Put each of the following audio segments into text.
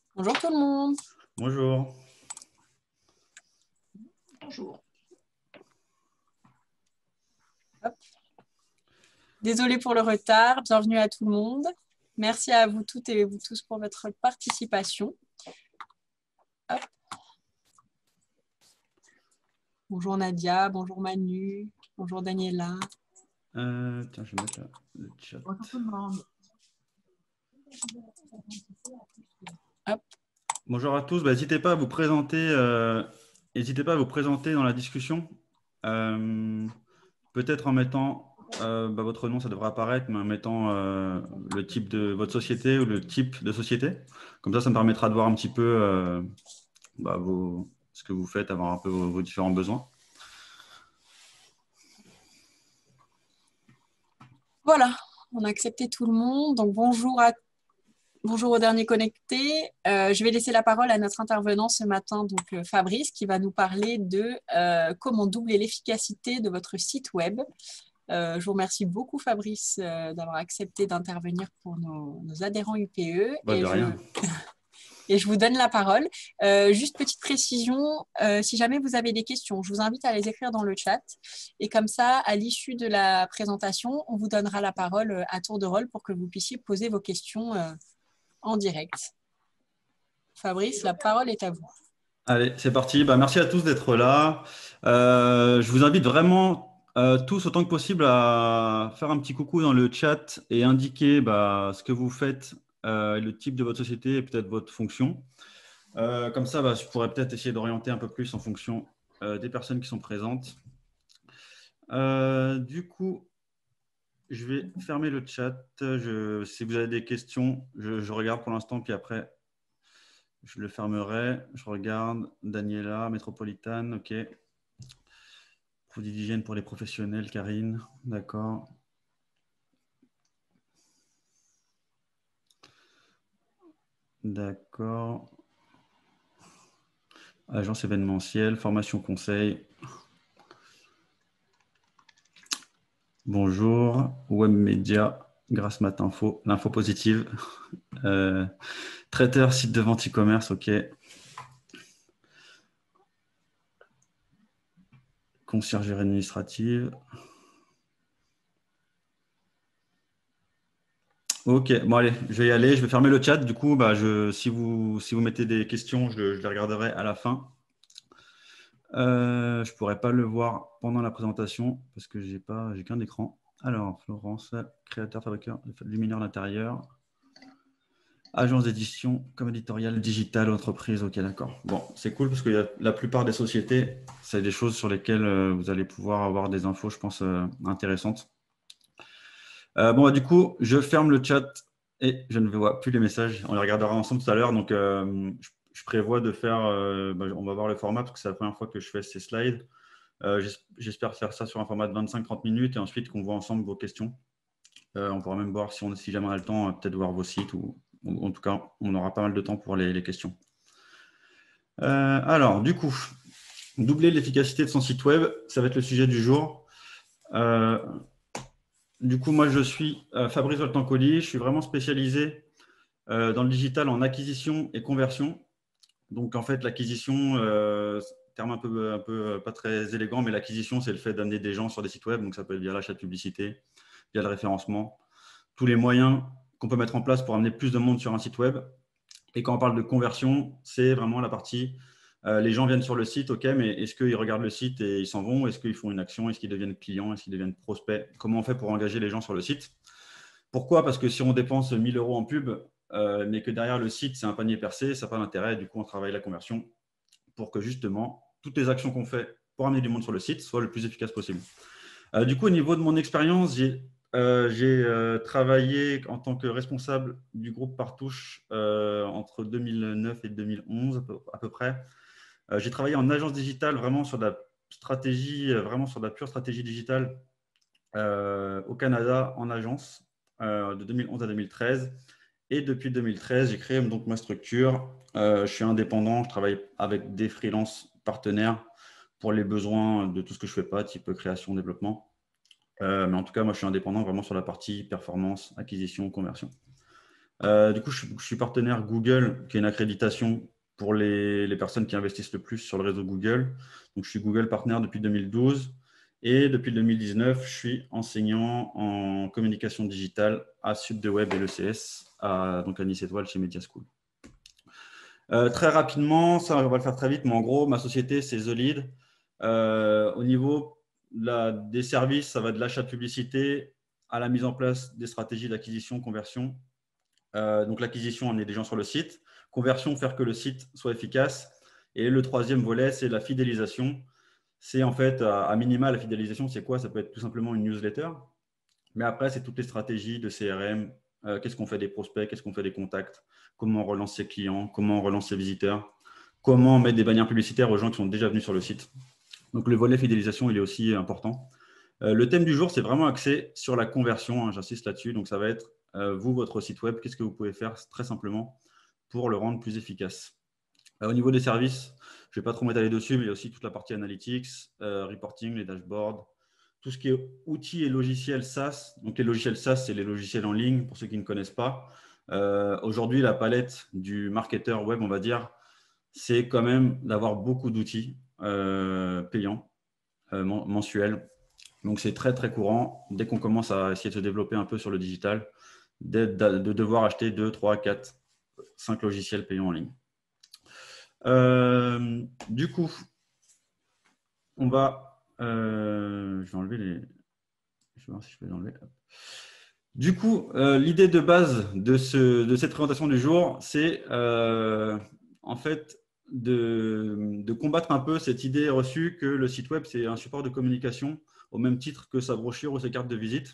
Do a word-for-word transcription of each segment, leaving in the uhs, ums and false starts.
Bonjour tout le monde. Bonjour. Bonjour. Hop. Désolée pour le retard. Bienvenue à tout le monde. Merci à vous toutes et vous tous pour votre participation. Hop. Bonjour Nadia, bonjour Manu, bonjour Daniela. Euh, tiens, je vais mettre là, le chat. Bonjour tout le monde. Hop. Bonjour à tous. Bah, n'hésitez pas à vous présenter. Euh, n'hésitez pas à vous présenter dans la discussion. Euh, Peut-être en mettant euh, bah, votre nom, ça devrait apparaître, mais en mettant euh, le type de votre société ou le type de société. Comme ça, ça me permettra de voir un petit peu euh, bah, vos, ce que vous faites, avoir un peu vos, vos différents besoins. Voilà, on a accepté tout le monde. Donc bonjour à Bonjour aux derniers connectés. Euh, je vais laisser la parole à notre intervenant ce matin, donc euh, Fabrice, qui va nous parler de euh, comment doubler l'efficacité de votre site web. Euh, je vous remercie beaucoup, Fabrice, euh, d'avoir accepté d'intervenir pour nos, nos adhérents U P E. Bah, Et de je, rien. et je vous donne la parole. Euh, juste petite précision, euh, si jamais vous avez des questions, je vous invite à les écrire dans le chat. Et comme ça, à l'issue de la présentation, on vous donnera la parole à tour de rôle pour que vous puissiez poser vos questions euh, en direct. Fabrice, la parole est à vous. Allez, c'est parti. Bah, merci à tous d'être là. Euh, je vous invite vraiment euh, tous autant que possible à faire un petit coucou dans le chat et indiquer bah, ce que vous faites, euh, le type de votre société et peut-être votre fonction. Euh, comme ça, bah, je pourrais peut-être essayer d'orienter un peu plus en fonction euh, des personnes qui sont présentes. Euh, du coup, je vais fermer le chat. Je, si vous avez des questions, je, je regarde pour l'instant, puis après, je le fermerai. Je regarde. Daniela, Métropolitane, OK. Produits d'hygiène pour les professionnels, Karine. D'accord. D'accord. Agence événementielle, formation conseil. Bonjour. Webmédia, Grâce Matinfo, l'info positive. Euh, traiteur, site de vente e-commerce, OK. Conciergerie administrative. Ok, bon allez, je vais y aller, je vais fermer le chat. Du coup, bah, je, si, vous, si vous mettez des questions, je, je les regarderai à la fin. Euh, je ne pourrais pas le voir pendant la présentation parce que je n'ai pas, j'ai qu'un écran. Alors, Florence, créateur, fabricant, luminaire d'intérieur, agence d'édition, comme éditorial, digital, entreprise. Ok, d'accord. Bon, c'est cool parce que y a, la plupart des sociétés, c'est des choses sur lesquelles euh, vous allez pouvoir avoir des infos, je pense, euh, intéressantes. Euh, bon, bah, du coup, je ferme le chat et je ne vois plus les messages. On les regardera ensemble tout à l'heure. Donc, euh, je, je prévois de faire, euh, bah, on va voir le format parce que c'est la première fois que je fais ces slides. Euh, J'espère faire ça sur un format de vingt-cinq à trente minutes et ensuite qu'on voit ensemble vos questions. Euh, on pourra même voir si, on, si jamais on a le temps, peut-être voir vos sites ou, ou en tout cas, on aura pas mal de temps pour les, les questions. Euh, alors, du coup, doubler l'efficacité de son site web, ça va être le sujet du jour. Euh, du coup, moi, je suis euh, Fabrice Voltancoli. Je suis vraiment spécialisé euh, dans le digital en acquisition et conversion. Donc, en fait, l'acquisition, euh, terme un peu, un peu pas très élégant, mais l'acquisition, c'est le fait d'amener des gens sur des sites web. Donc, ça peut être via l'achat de publicité, via le référencement, tous les moyens qu'on peut mettre en place pour amener plus de monde sur un site web. Et quand on parle de conversion, c'est vraiment la partie, euh, les gens viennent sur le site, ok, mais est-ce qu'ils regardent le site et ils s'en vont? Est-ce qu'ils font une action? Est-ce qu'ils deviennent clients? Est-ce qu'ils deviennent prospects? Comment on fait pour engager les gens sur le site? Pourquoi? Parce que si on dépense mille euros en pub, euh, mais que derrière le site, c'est un panier percé, ça n'a pas d'intérêt. Du coup, on travaille la conversion pour que justement, toutes les actions qu'on fait pour amener du monde sur le site soient le plus efficaces possible. Euh, du coup, au niveau de mon expérience, j'ai euh, euh, travaillé en tant que responsable du groupe Partouche euh, entre deux mille neuf et deux mille onze à peu, à peu près. Euh, j'ai travaillé en agence digitale, vraiment sur de la stratégie, vraiment sur de la pure stratégie digitale euh, au Canada en agence euh, de deux mille onze à deux mille treize. Et depuis deux mille treize, j'ai créé donc ma structure. Euh, je suis indépendant, je travaille avec des freelances partenaires pour les besoins de tout ce que je ne fais pas, type création, développement. Euh, mais en tout cas, moi, je suis indépendant vraiment sur la partie performance, acquisition, conversion. Euh, du coup, je, je suis partenaire Google, qui est une accréditation pour les, les personnes qui investissent le plus sur le réseau Google. Donc, je suis Google partenaire depuis deux mille douze. Et depuis deux mille dix-neuf, je suis enseignant en communication digitale à Sud de Web et l'E C S, à, donc à Nice Étoile chez Media School. Euh, très rapidement, ça, on va le faire très vite, mais en gros, ma société, c'est The Lead. Euh, au niveau la, des services, ça va de l'achat de publicité à la mise en place des stratégies d'acquisition, conversion. Euh, donc, l'acquisition, amener des gens sur le site. Conversion, faire que le site soit efficace. Et le troisième volet, c'est la fidélisation. C'est en fait, à, à minima, la fidélisation, c'est quoi? Ça peut être tout simplement une newsletter. Mais après, c'est toutes les stratégies de C R M. Euh, qu'est-ce qu'on fait des prospects? Qu'est-ce qu'on fait des contacts? Comment on relance ses clients? Comment on relance ses visiteurs? Comment mettre des bannières publicitaires aux gens qui sont déjà venus sur le site? Donc, le volet fidélisation, il est aussi important. Euh, le thème du jour, c'est vraiment axé sur la conversion. Hein, j'insiste là-dessus. Donc, ça va être, euh, vous, votre site web, qu'est-ce que vous pouvez faire très simplement pour le rendre plus efficace? Euh, au niveau des services, je ne vais pas trop m'étaler dessus, mais il y a aussi toute la partie analytics, euh, reporting, les dashboards, tout ce qui est outils et logiciels SaaS. Donc, les logiciels SaaS, c'est les logiciels en ligne, pour ceux qui ne connaissent pas. Euh, aujourd'hui, la palette du marketeur web, on va dire, c'est quand même d'avoir beaucoup d'outils euh, payants, euh, mensuels. Donc, c'est très, très courant, dès qu'on commence à essayer de se développer un peu sur le digital, de devoir acheter deux, trois, quatre, cinq logiciels payants en ligne. Euh, du coup, on va… Euh, je vais enlever les… Je vais voir si je peux les enlever. Du coup, euh, l'idée de base de, ce, de cette présentation du jour, c'est euh, en fait de, de combattre un peu cette idée reçue que le site web, c'est un support de communication au même titre que sa brochure ou ses cartes de visite.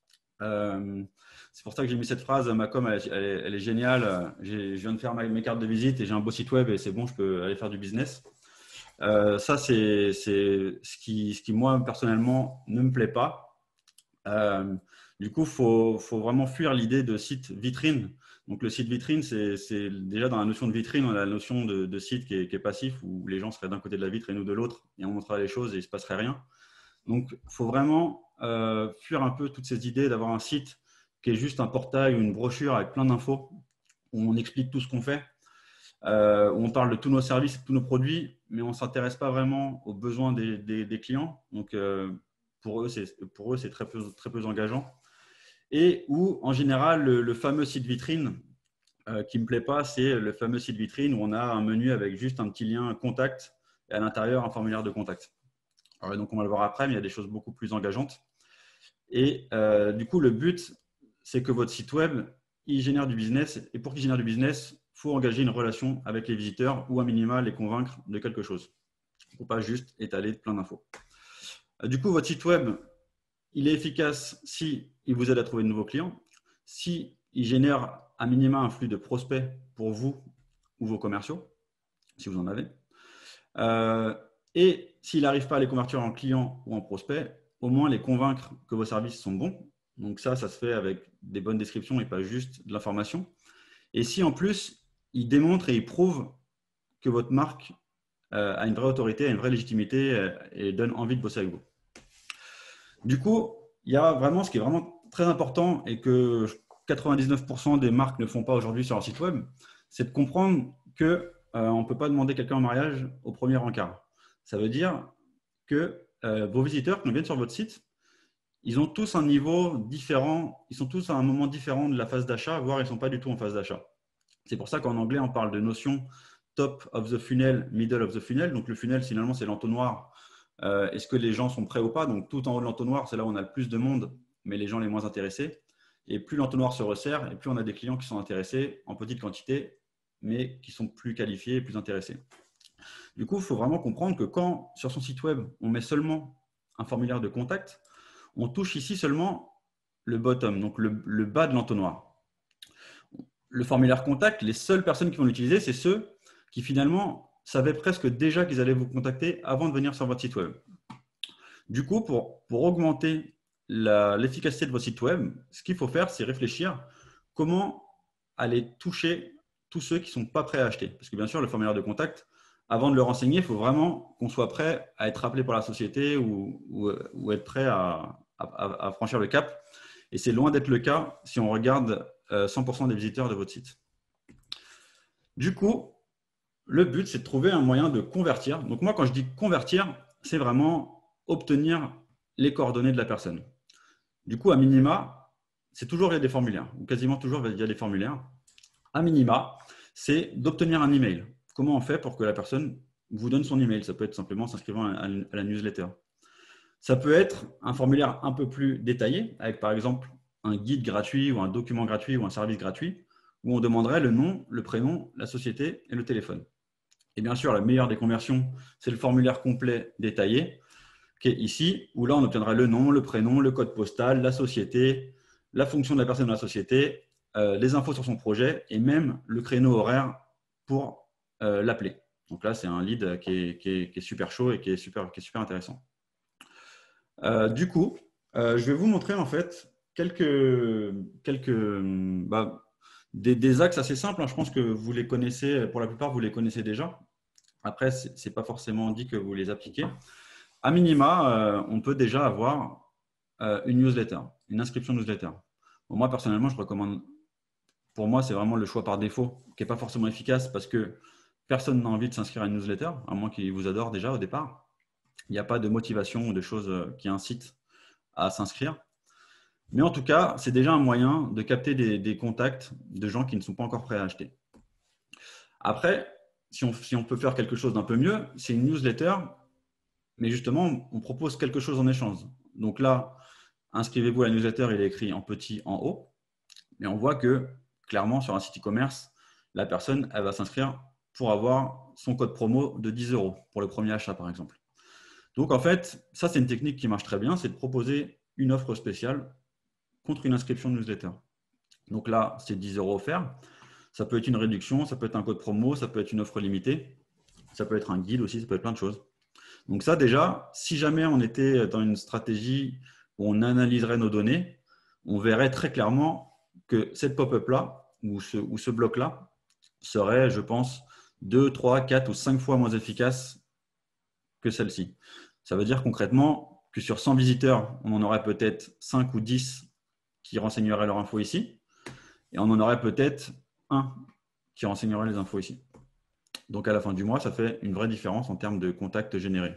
Euh, c'est pour ça que j'ai mis cette phrase. Ma com, elle, elle, elle est géniale. Je viens de faire ma, mes cartes de visite et j'ai un beau site web et c'est bon, je peux aller faire du business. Euh, ça, c'est ce qui, ce qui, moi, personnellement, ne me plaît pas. Euh, du coup, il faut, faut vraiment fuir l'idée de site vitrine. Donc, le site vitrine, c'est déjà dans la notion de vitrine, on a la notion de, de site qui est, qui est passif, où les gens seraient d'un côté de la vitre et nous de l'autre, et on montrerait les choses et il ne se passerait rien. Donc, il faut vraiment euh, fuir un peu toutes ces idées d'avoir un site qui est juste un portail ou une brochure avec plein d'infos, où on explique tout ce qu'on fait, euh, où on parle de tous nos services et de tous nos produits, mais on ne s'intéresse pas vraiment aux besoins des, des, des clients. Donc, euh, pour eux, c'est très peu, très peu engageant. Et où, en général, le, le fameux site vitrine euh, qui ne me plaît pas, c'est le fameux site vitrine où on a un menu avec juste un petit lien contact et à l'intérieur un formulaire de contact. Alors, donc, on va le voir après, mais il y a des choses beaucoup plus engageantes. Et euh, du coup, le but, c'est que votre site web, il génère du business. Et pour qu'il génère du business, il faut engager une relation avec les visiteurs ou à minima les convaincre de quelque chose. Il ne faut pas juste étaler plein d'infos. Du coup, votre site web, il est efficace si il vous aide à trouver de nouveaux clients, si il génère à minima un flux de prospects pour vous ou vos commerciaux, si vous en avez. Euh, et s'il n'arrive pas à les convertir en clients ou en prospects, au moins les convaincre que vos services sont bons. Donc ça, ça se fait avec des bonnes descriptions et pas juste de l'information. Et si en plus, il démontre et il prouve que votre marque euh, a une vraie autorité, a une vraie légitimité euh, et donne envie de bosser avec vous. Du coup, il y a vraiment ce qui est vraiment très important et que quatre-vingt-dix-neuf pour cent des marques ne font pas aujourd'hui sur leur site web, c'est de comprendre qu'on euh, ne peut pas demander quelqu'un en mariage au premier encart. Ça veut dire que euh, vos visiteurs qui viennent sur votre site, ils ont tous un niveau différent, ils sont tous à un moment différent de la phase d'achat, voire ils ne sont pas du tout en phase d'achat. C'est pour ça qu'en anglais, on parle de notion top of the funnel, middle of the funnel. Donc le funnel, finalement, c'est l'entonnoir. Euh, Est-ce que les gens sont prêts ou pas? Donc tout en haut de l'entonnoir, c'est là où on a le plus de monde, mais les gens les moins intéressés. Et plus l'entonnoir se resserre, et plus on a des clients qui sont intéressés en petite quantité, mais qui sont plus qualifiés et plus intéressés. Du coup, il faut vraiment comprendre que quand, sur son site web, on met seulement un formulaire de contact, on touche ici seulement le bottom, donc le, le bas de l'entonnoir. Le formulaire contact, les seules personnes qui vont l'utiliser, c'est ceux qui finalement savaient presque déjà qu'ils allaient vous contacter avant de venir sur votre site web. Du coup, pour, pour augmenter l'efficacité de votre site web, ce qu'il faut faire, c'est réfléchir comment aller toucher tous ceux qui ne sont pas prêts à acheter. Parce que bien sûr, le formulaire de contact, avant de le renseigner, il faut vraiment qu'on soit prêt à être appelé par la société ou, ou, ou être prêt à, à, à franchir le cap. Et c'est loin d'être le cas si on regarde euh, cent pour cent des visiteurs de votre site. Du coup, le but, c'est de trouver un moyen de convertir. Donc moi, quand je dis convertir, c'est vraiment obtenir les coordonnées de la personne. Du coup, à minima, c'est toujours via des formulaires, ou quasiment toujours via des formulaires. À minima, c'est d'obtenir un email. Comment on fait pour que la personne vous donne son email? Ça peut être simplement s'inscrivant à la newsletter. Ça peut être un formulaire un peu plus détaillé, avec par exemple un guide gratuit ou un document gratuit ou un service gratuit, où on demanderait le nom, le prénom, la société et le téléphone. Et bien sûr, la meilleure des conversions, c'est le formulaire complet détaillé, qui est ici, où là, on obtiendra le nom, le prénom, le code postal, la société, la fonction de la personne dans la société, euh, les infos sur son projet et même le créneau horaire pour euh, l'appeler. Donc là, c'est un lead qui est, qui, est, qui est super chaud et qui est super, qui est super intéressant. Euh, du coup, euh, je vais vous montrer en fait quelques, quelques bah, des, des axes assez simples. Hein. Je pense que vous les connaissez, pour la plupart, vous les connaissez déjà. Après, ce n'est pas forcément dit que vous les appliquez. À minima, euh, on peut déjà avoir euh, une newsletter, une inscription newsletter. Bon, moi, personnellement, je recommande, pour moi, c'est vraiment le choix par défaut, qui n'est pas forcément efficace parce que personne n'a envie de s'inscrire à une newsletter, à moins qu'il vous adore déjà au départ. Il n'y a pas de motivation ou de choses qui incitent à s'inscrire. Mais en tout cas, c'est déjà un moyen de capter des, des contacts de gens qui ne sont pas encore prêts à acheter. Après, si on, si on peut faire quelque chose d'un peu mieux, c'est une newsletter, mais justement, on propose quelque chose en échange. Donc là, inscrivez-vous à la newsletter, il est écrit en petit en haut, mais on voit que clairement, sur un site e-commerce, la personne, elle va s'inscrire pour avoir son code promo de dix euros pour le premier achat, par exemple. Donc, en fait, ça, c'est une technique qui marche très bien, c'est de proposer une offre spéciale contre une inscription de newsletter. Donc là, c'est dix euros offerts. Ça peut être une réduction, ça peut être un code promo, ça peut être une offre limitée, ça peut être un guide aussi, ça peut être plein de choses. Donc ça, déjà, si jamais on était dans une stratégie où on analyserait nos données, on verrait très clairement que cette pop-up-là, ou ce, ou ce bloc-là, serait, je pense, deux, trois, quatre ou cinq fois moins efficace que celle-ci. Ça veut dire concrètement que sur cent visiteurs, on en aurait peut-être cinq ou dix qui renseigneraient leur info ici, et on en aurait peut-être un qui renseignerait les infos ici. Donc, à la fin du mois, ça fait une vraie différence en termes de contacts générés.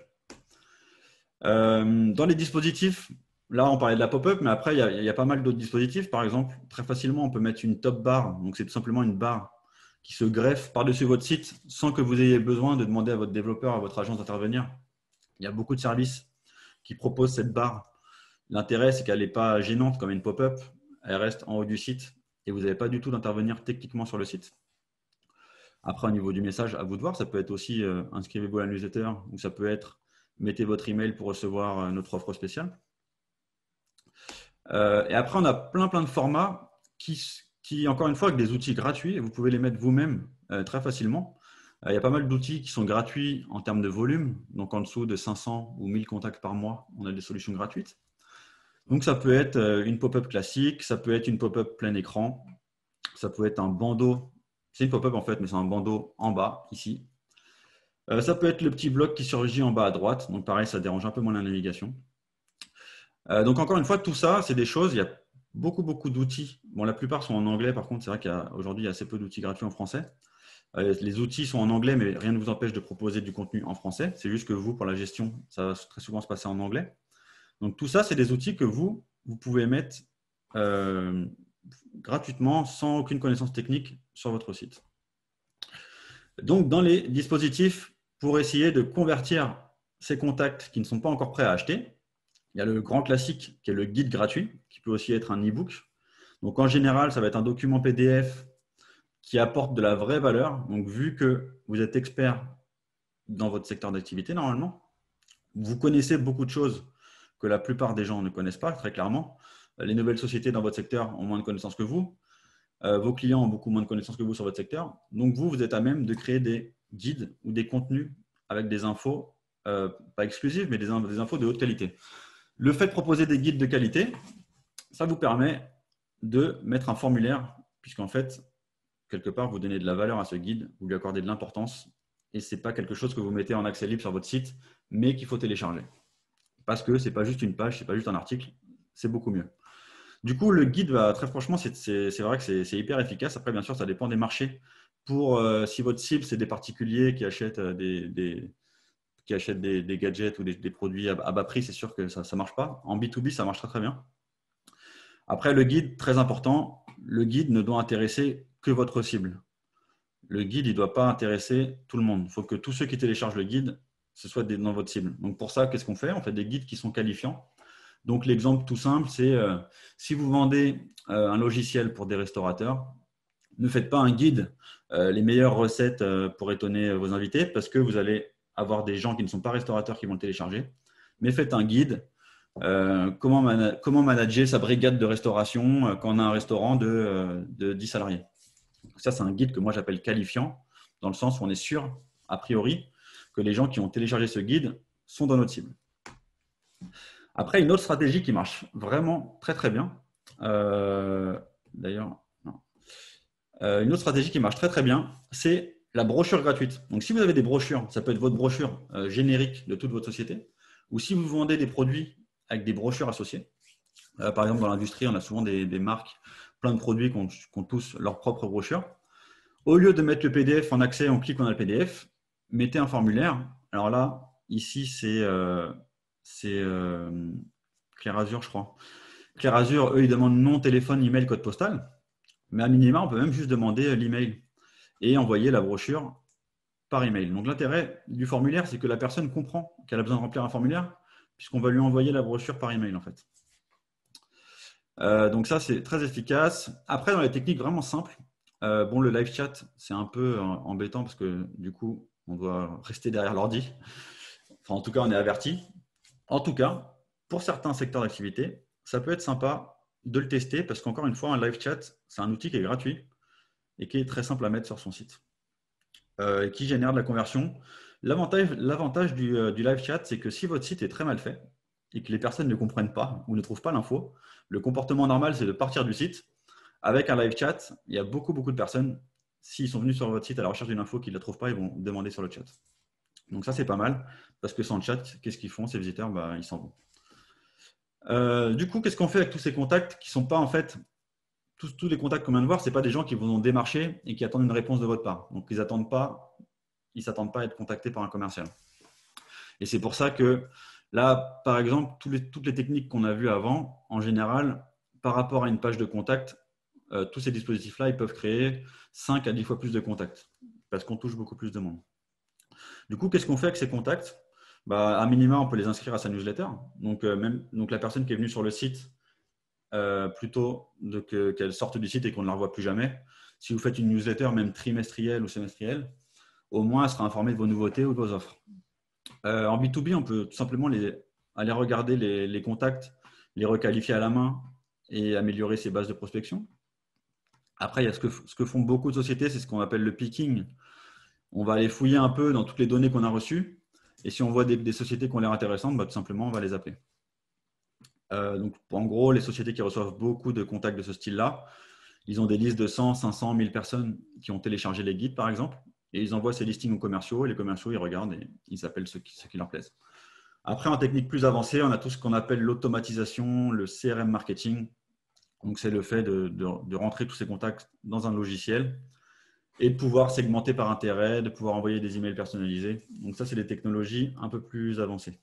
Euh, dans les dispositifs, là, on parlait de la pop-up, mais après, il y a, il y a pas mal d'autres dispositifs. Par exemple, très facilement, on peut mettre une top bar. Donc, c'est tout simplement une barre qui se greffe par-dessus votre site sans que vous ayez besoin de demander à votre développeur, à votre agence d'intervenir. Il y a beaucoup de services qui proposent cette barre. L'intérêt, c'est qu'elle n'est pas gênante comme une pop-up. Elle reste en haut du site et vous n'avez pas du tout d'intervenir techniquement sur le site. Après, au niveau du message, à vous de voir, ça peut être aussi euh, inscrivez-vous à la newsletter ou ça peut être mettez votre email pour recevoir euh, notre offre spéciale. Euh, et après, on a plein, plein de formats qui, qui, encore une fois, avec des outils gratuits, vous pouvez les mettre vous-même euh, très facilement. Euh, il y a pas mal d'outils qui sont gratuits en termes de volume. Donc, en dessous de cinq cents ou mille contacts par mois, on a des solutions gratuites. Donc, ça peut être une pop-up classique, ça peut être une pop-up plein écran, ça peut être un bandeau. C'est une pop-up en fait, mais c'est un bandeau en bas, ici. Euh, ça peut être le petit bloc qui surgit en bas à droite. Donc, pareil, ça dérange un peu moins la navigation. Euh, donc, encore une fois, tout ça, c'est des choses. Il y a beaucoup, beaucoup d'outils. Bon, la plupart sont en anglais. Par contre, c'est vrai qu'aujourd'hui, il y a assez peu d'outils gratuits en français. Euh, les outils sont en anglais, mais rien ne vous empêche de proposer du contenu en français. C'est juste que vous, pour la gestion, ça va très souvent se passer en anglais. Donc, tout ça, c'est des outils que vous, vous pouvez mettre euh, gratuitement, sans aucune connaissance technique sur votre site. Donc, dans les dispositifs, pour essayer de convertir ces contacts qui ne sont pas encore prêts à acheter, il y a le grand classique qui est le guide gratuit, qui peut aussi être un e-book. Donc, en général, ça va être un document P D F qui apporte de la vraie valeur. Donc, vu que vous êtes expert dans votre secteur d'activité, normalement, vous connaissez beaucoup de choses que la plupart des gens ne connaissent pas, très clairement. Les nouvelles sociétés dans votre secteur ont moins de connaissances que vous. Euh, vos clients ont beaucoup moins de connaissances que vous sur votre secteur. Donc, vous, vous êtes à même de créer des guides ou des contenus avec des infos, euh, pas exclusives, mais des, des infos de haute qualité. Le fait de proposer des guides de qualité, ça vous permet de mettre un formulaire, puisqu'en fait, quelque part, vous donnez de la valeur à ce guide, vous lui accordez de l'importance, et ce n'est pas quelque chose que vous mettez en accès libre sur votre site, mais qu'il faut télécharger. Parce que ce n'est pas juste une page, ce n'est pas juste un article, c'est beaucoup mieux. Du coup, le guide, va très franchement, c'est c'est- c'est vrai que c'est c'est hyper efficace. Après, bien sûr, ça dépend des marchés. Pour, euh, si votre cible, c'est des particuliers qui achètent euh, des, des- qui achètent des, des gadgets ou des, des produits à, à bas prix, c'est sûr que ça ne marche pas. En B deux B, ça marche très très bien. Après, le guide, très important, le guide ne doit intéresser que votre cible. Le guide, il ne doit pas intéresser tout le monde. Il faut que tous ceux qui téléchargent le guide, ce soit des- dans votre cible. Donc pour ça, qu'est-ce qu'on fait? On fait des guides qui sont qualifiants. Donc l'exemple tout simple, c'est euh, si vous vendez euh, un logiciel pour des restaurateurs, ne faites pas un guide, euh, les meilleures recettes euh, pour étonner vos invités, parce que vous allez avoir des gens qui ne sont pas restaurateurs qui vont le télécharger. Mais faites un guide, euh, comment, mana- comment manager sa brigade de restauration euh, quand on a un restaurant de, euh, de dix salariés. Ça, c'est un guide que moi j'appelle qualifiant, dans le sens où on est sûr, a priori, que les gens qui ont téléchargé ce guide sont dans notre cible. Après, une autre stratégie qui marche vraiment très très bien, euh, d'ailleurs, non. Euh, une autre stratégie qui marche très très bien, c'est la brochure gratuite. Donc, si vous avez des brochures, ça peut être votre brochure euh, générique de toute votre société, ou si vous vendez des produits avec des brochures associées. Euh, par exemple, dans l'industrie, on a souvent des, des marques, plein de produits qui ont, qui ont tous leur propre brochure. Au lieu de mettre le P D F en accès, on clique, on a le P D F, mettez un formulaire. Alors là, ici, c'est euh, c'est, euh, Clair Azur, je crois. Clair Azur, eux, ils demandent nom, téléphone, email, code postal. Mais à minima, on peut même juste demander l'email et envoyer la brochure par email. Donc l'intérêt du formulaire, c'est que la personne comprend qu'elle a besoin de remplir un formulaire, puisqu'on va lui envoyer la brochure par email en fait. Euh, donc ça, c'est très efficace. Après, dans les techniques vraiment simples, euh, bon, le live chat, c'est un peu euh, embêtant parce que du coup, on doit rester derrière l'ordi. Enfin, en tout cas, on est averti. En tout cas, pour certains secteurs d'activité, ça peut être sympa de le tester parce qu'encore une fois, un live chat, c'est un outil qui est gratuit et qui est très simple à mettre sur son site euh, et qui génère de la conversion. L'avantage, l'avantage du, euh, du live chat, c'est que si votre site est très mal fait et que les personnes ne comprennent pas ou ne trouvent pas l'info, le comportement normal, c'est de partir du site. Avec un live chat, il y a beaucoup, beaucoup de personnes, s'ils sont venus sur votre site à la recherche d'une info qu'ils ne la trouvent pas, ils vont demander sur le chat. Donc ça, c'est pas mal, parce que sans le chat, qu'est-ce qu'ils font, ces visiteurs? Bah, ils s'en vont. Euh, du coup, qu'est-ce qu'on fait avec tous ces contacts qui ne sont pas en fait, tous, tous les contacts qu'on vient de voir, ce n'est pas des gens qui vont nous démarcher et qui attendent une réponse de votre part. Donc, ils attendent pas, ils ne s'attendent pas à être contactés par un commercial. Et c'est pour ça que là, par exemple, tous les, toutes les techniques qu'on a vues avant, en général, par rapport à une page de contact, euh, tous ces dispositifs-là, ils peuvent créer cinq à dix fois plus de contacts parce qu'on touche beaucoup plus de monde. Du coup, qu'est-ce qu'on fait avec ces contacts? Bah, à minima, on peut les inscrire à sa newsletter. Donc, euh, même, donc la personne qui est venue sur le site, euh, plutôt de que, qu'elle sorte du site et qu'on ne la revoie plus jamais, si vous faites une newsletter, même trimestrielle ou semestrielle, au moins elle sera informée de vos nouveautés ou de vos offres. Euh, en B deux B, on peut tout simplement les, aller regarder les, les contacts, les requalifier à la main et améliorer ses bases de prospection. Après, il y a ce que, ce que font beaucoup de sociétés, c'est ce qu'on appelle le picking. On va aller fouiller un peu dans toutes les données qu'on a reçues. Et si on voit des, des sociétés qui ont l'air intéressantes, bah, tout simplement, on va les appeler. Euh, donc, en gros, les sociétés qui reçoivent beaucoup de contacts de ce style-là, ils ont des listes de cent, cinq cents, mille personnes qui ont téléchargé les guides, par exemple. Et ils envoient ces listings aux commerciaux. Et les commerciaux, ils regardent et ils appellent ceux qui, ceux qui leur plaisent. Après, en technique plus avancée, on a tout ce qu'on appelle l'automatisation, le C R M marketing. Donc, c'est le fait de, de, de rentrer tous ces contacts dans un logiciel et de pouvoir segmenter par intérêt, de pouvoir envoyer des emails personnalisés. Donc ça, c'est des technologies un peu plus avancées.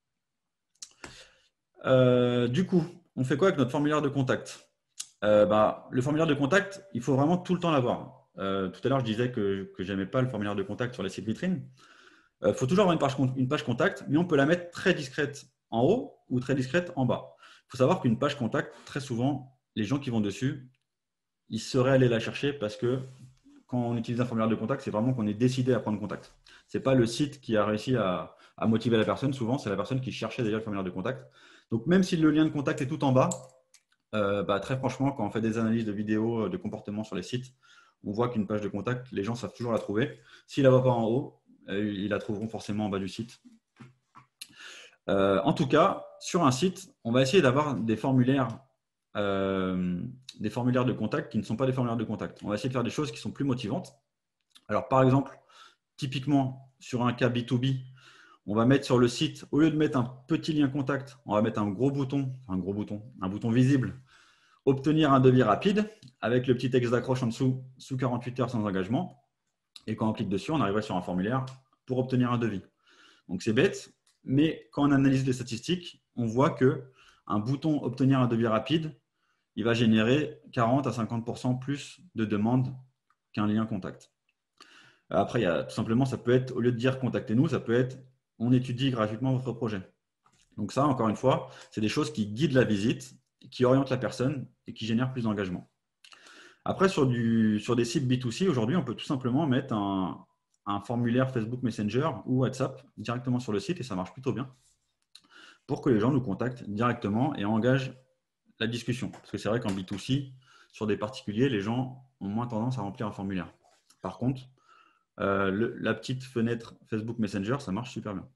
Euh, du coup, on fait quoi avec notre formulaire de contact? euh, bah, Le formulaire de contact, il faut vraiment tout le temps l'avoir. Euh, tout à l'heure, je disais que, que je n'aimais pas le formulaire de contact sur les sites vitrines. Il euh, faut toujours avoir une page, une page contact, mais on peut la mettre très discrète en haut ou très discrète en bas. Il faut savoir qu'une page contact, très souvent, les gens qui vont dessus, ils seraient allés la chercher parce que quand on utilise un formulaire de contact, c'est vraiment qu'on est décidé à prendre contact. Ce n'est pas le site qui a réussi à, à motiver la personne. Souvent, c'est la personne qui cherchait déjà le formulaire de contact. Donc, même si le lien de contact est tout en bas, euh, bah, très franchement, quand on fait des analyses de vidéos de comportement sur les sites, on voit qu'une page de contact, les gens savent toujours la trouver. S'ils ne la voient pas en haut, euh, ils la trouveront forcément en bas du site. Euh, en tout cas, sur un site, on va essayer d'avoir des formulaires Euh, des formulaires de contact qui ne sont pas des formulaires de contact. On va essayer de faire des choses qui sont plus motivantes. Alors, par exemple, typiquement, sur un cas B deux B, on va mettre sur le site, au lieu de mettre un petit lien contact, on va mettre un gros bouton, un gros bouton, un bouton visible obtenir un devis rapide avec le petit texte d'accroche en dessous, sous quarante-huit heures sans engagement. Et quand on clique dessus, on arriverait sur un formulaire pour obtenir un devis. Donc, c'est bête, mais quand on analyse les statistiques, on voit qu'un bouton « Obtenir un devis rapide », il va générer quarante à cinquante pour cent plus de demandes qu'un lien contact. Après, il y a, tout simplement, ça peut être, au lieu de dire « Contactez-nous », ça peut être « On étudie gratuitement votre projet ». Donc ça, encore une fois, c'est des choses qui guident la visite, qui orientent la personne et qui génèrent plus d'engagement. Après, sur, du, sur des sites B deux C, aujourd'hui, on peut tout simplement mettre un, un formulaire Facebook Messenger ou WhatsApp directement sur le site et ça marche plutôt bien pour que les gens nous contactent directement et engagent la discussion. Parce que c'est vrai qu'en B deux C, sur des particuliers, les gens ont moins tendance à remplir un formulaire. Par contre, euh, le, la petite fenêtre Facebook Messenger, ça marche super bien.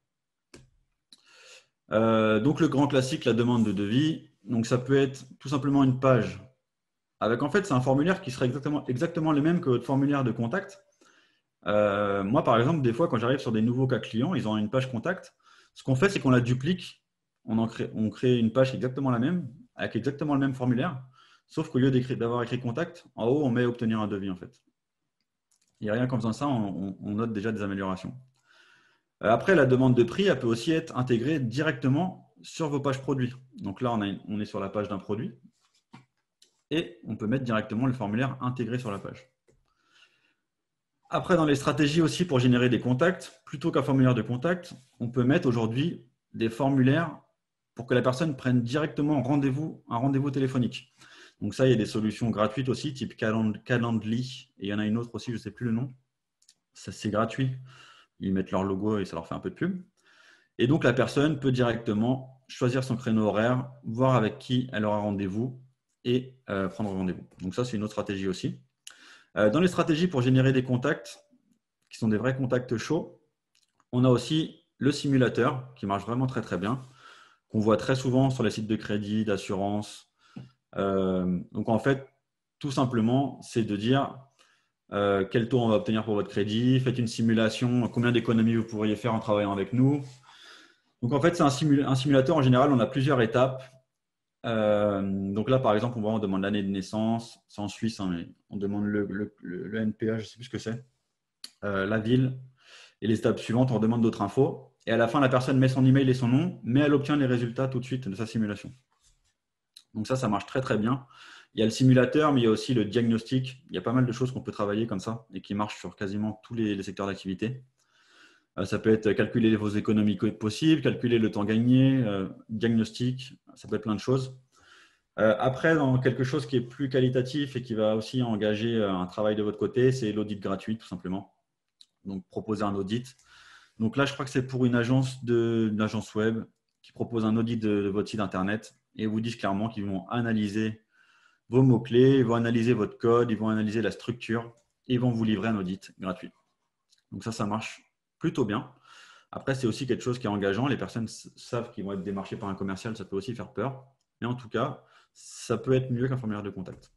Euh, donc, le grand classique, la demande de devis. Donc, ça peut être tout simplement une page avec, en fait, c'est un formulaire qui serait exactement, exactement le même que votre formulaire de contact. Euh, moi, par exemple, des fois, quand j'arrive sur des nouveaux cas clients, ils ont une page contact. Ce qu'on fait, c'est qu'on la duplique. On, en crée, on crée une page exactement la même, avec exactement le même formulaire. Sauf qu'au lieu d'avoir écrit contact, en haut, on met obtenir un devis, en fait. Et rien qu'en faisant ça, on, on note déjà des améliorations. Après, la demande de prix, elle peut aussi être intégrée directement sur vos pages produits. Donc là, on, a, on est sur la page d'un produit et on peut mettre directement le formulaire intégré sur la page. Après, dans les stratégies aussi pour générer des contacts, plutôt qu'un formulaire de contact, on peut mettre aujourd'hui des formulaires pour que la personne prenne directement rendez-vous, un rendez-vous téléphonique. Donc ça, il y a des solutions gratuites aussi, type Calendly, et il y en a une autre aussi, je ne sais plus le nom. Ça, c'est gratuit. Ils mettent leur logo et ça leur fait un peu de pub. Et donc, la personne peut directement choisir son créneau horaire, voir avec qui elle aura rendez-vous et euh, prendre rendez-vous. Donc ça, c'est une autre stratégie aussi. Euh, dans les stratégies pour générer des contacts, qui sont des vrais contacts chauds, on a aussi le simulateur qui marche vraiment très très bien, qu'on voit très souvent sur les sites de crédit, d'assurance. Euh, donc en fait, tout simplement, c'est de dire euh, quel taux on va obtenir pour votre crédit, faites une simulation, combien d'économies vous pourriez faire en travaillant avec nous. Donc en fait, c'est un, simul un simulateur, en général, on a plusieurs étapes. Euh, donc là, par exemple, on, voit, on demande l'année de naissance, c'est en Suisse, hein, mais on demande le, le, le, le N P A, je ne sais plus ce que c'est, euh, la ville, et les étapes suivantes, on demande d'autres infos. Et à la fin, la personne met son email et son nom, mais elle obtient les résultats tout de suite de sa simulation. Donc ça, ça marche très très bien. Il y a le simulateur, mais il y a aussi le diagnostic. Il y a pas mal de choses qu'on peut travailler comme ça et qui marchent sur quasiment tous les, les secteurs d'activité. Euh, ça peut être calculer vos économies possibles, calculer le temps gagné, euh, diagnostic, ça peut être plein de choses. Euh, après, dans quelque chose qui est plus qualitatif et qui va aussi engager un travail de votre côté, c'est l'audit gratuit, tout simplement. Donc, proposer un audit. Donc là, je crois que c'est pour une agence, de, une agence web qui propose un audit de, de votre site internet et vous disent clairement qu'ils vont analyser vos mots-clés, ils vont analyser votre code, ils vont analyser la structure et ils vont vous livrer un audit gratuit. Donc ça, ça marche plutôt bien. Après, c'est aussi quelque chose qui est engageant. Les personnes savent qu'ils vont être démarchés par un commercial, ça peut aussi faire peur. Mais en tout cas, ça peut être mieux qu'un formulaire de contact.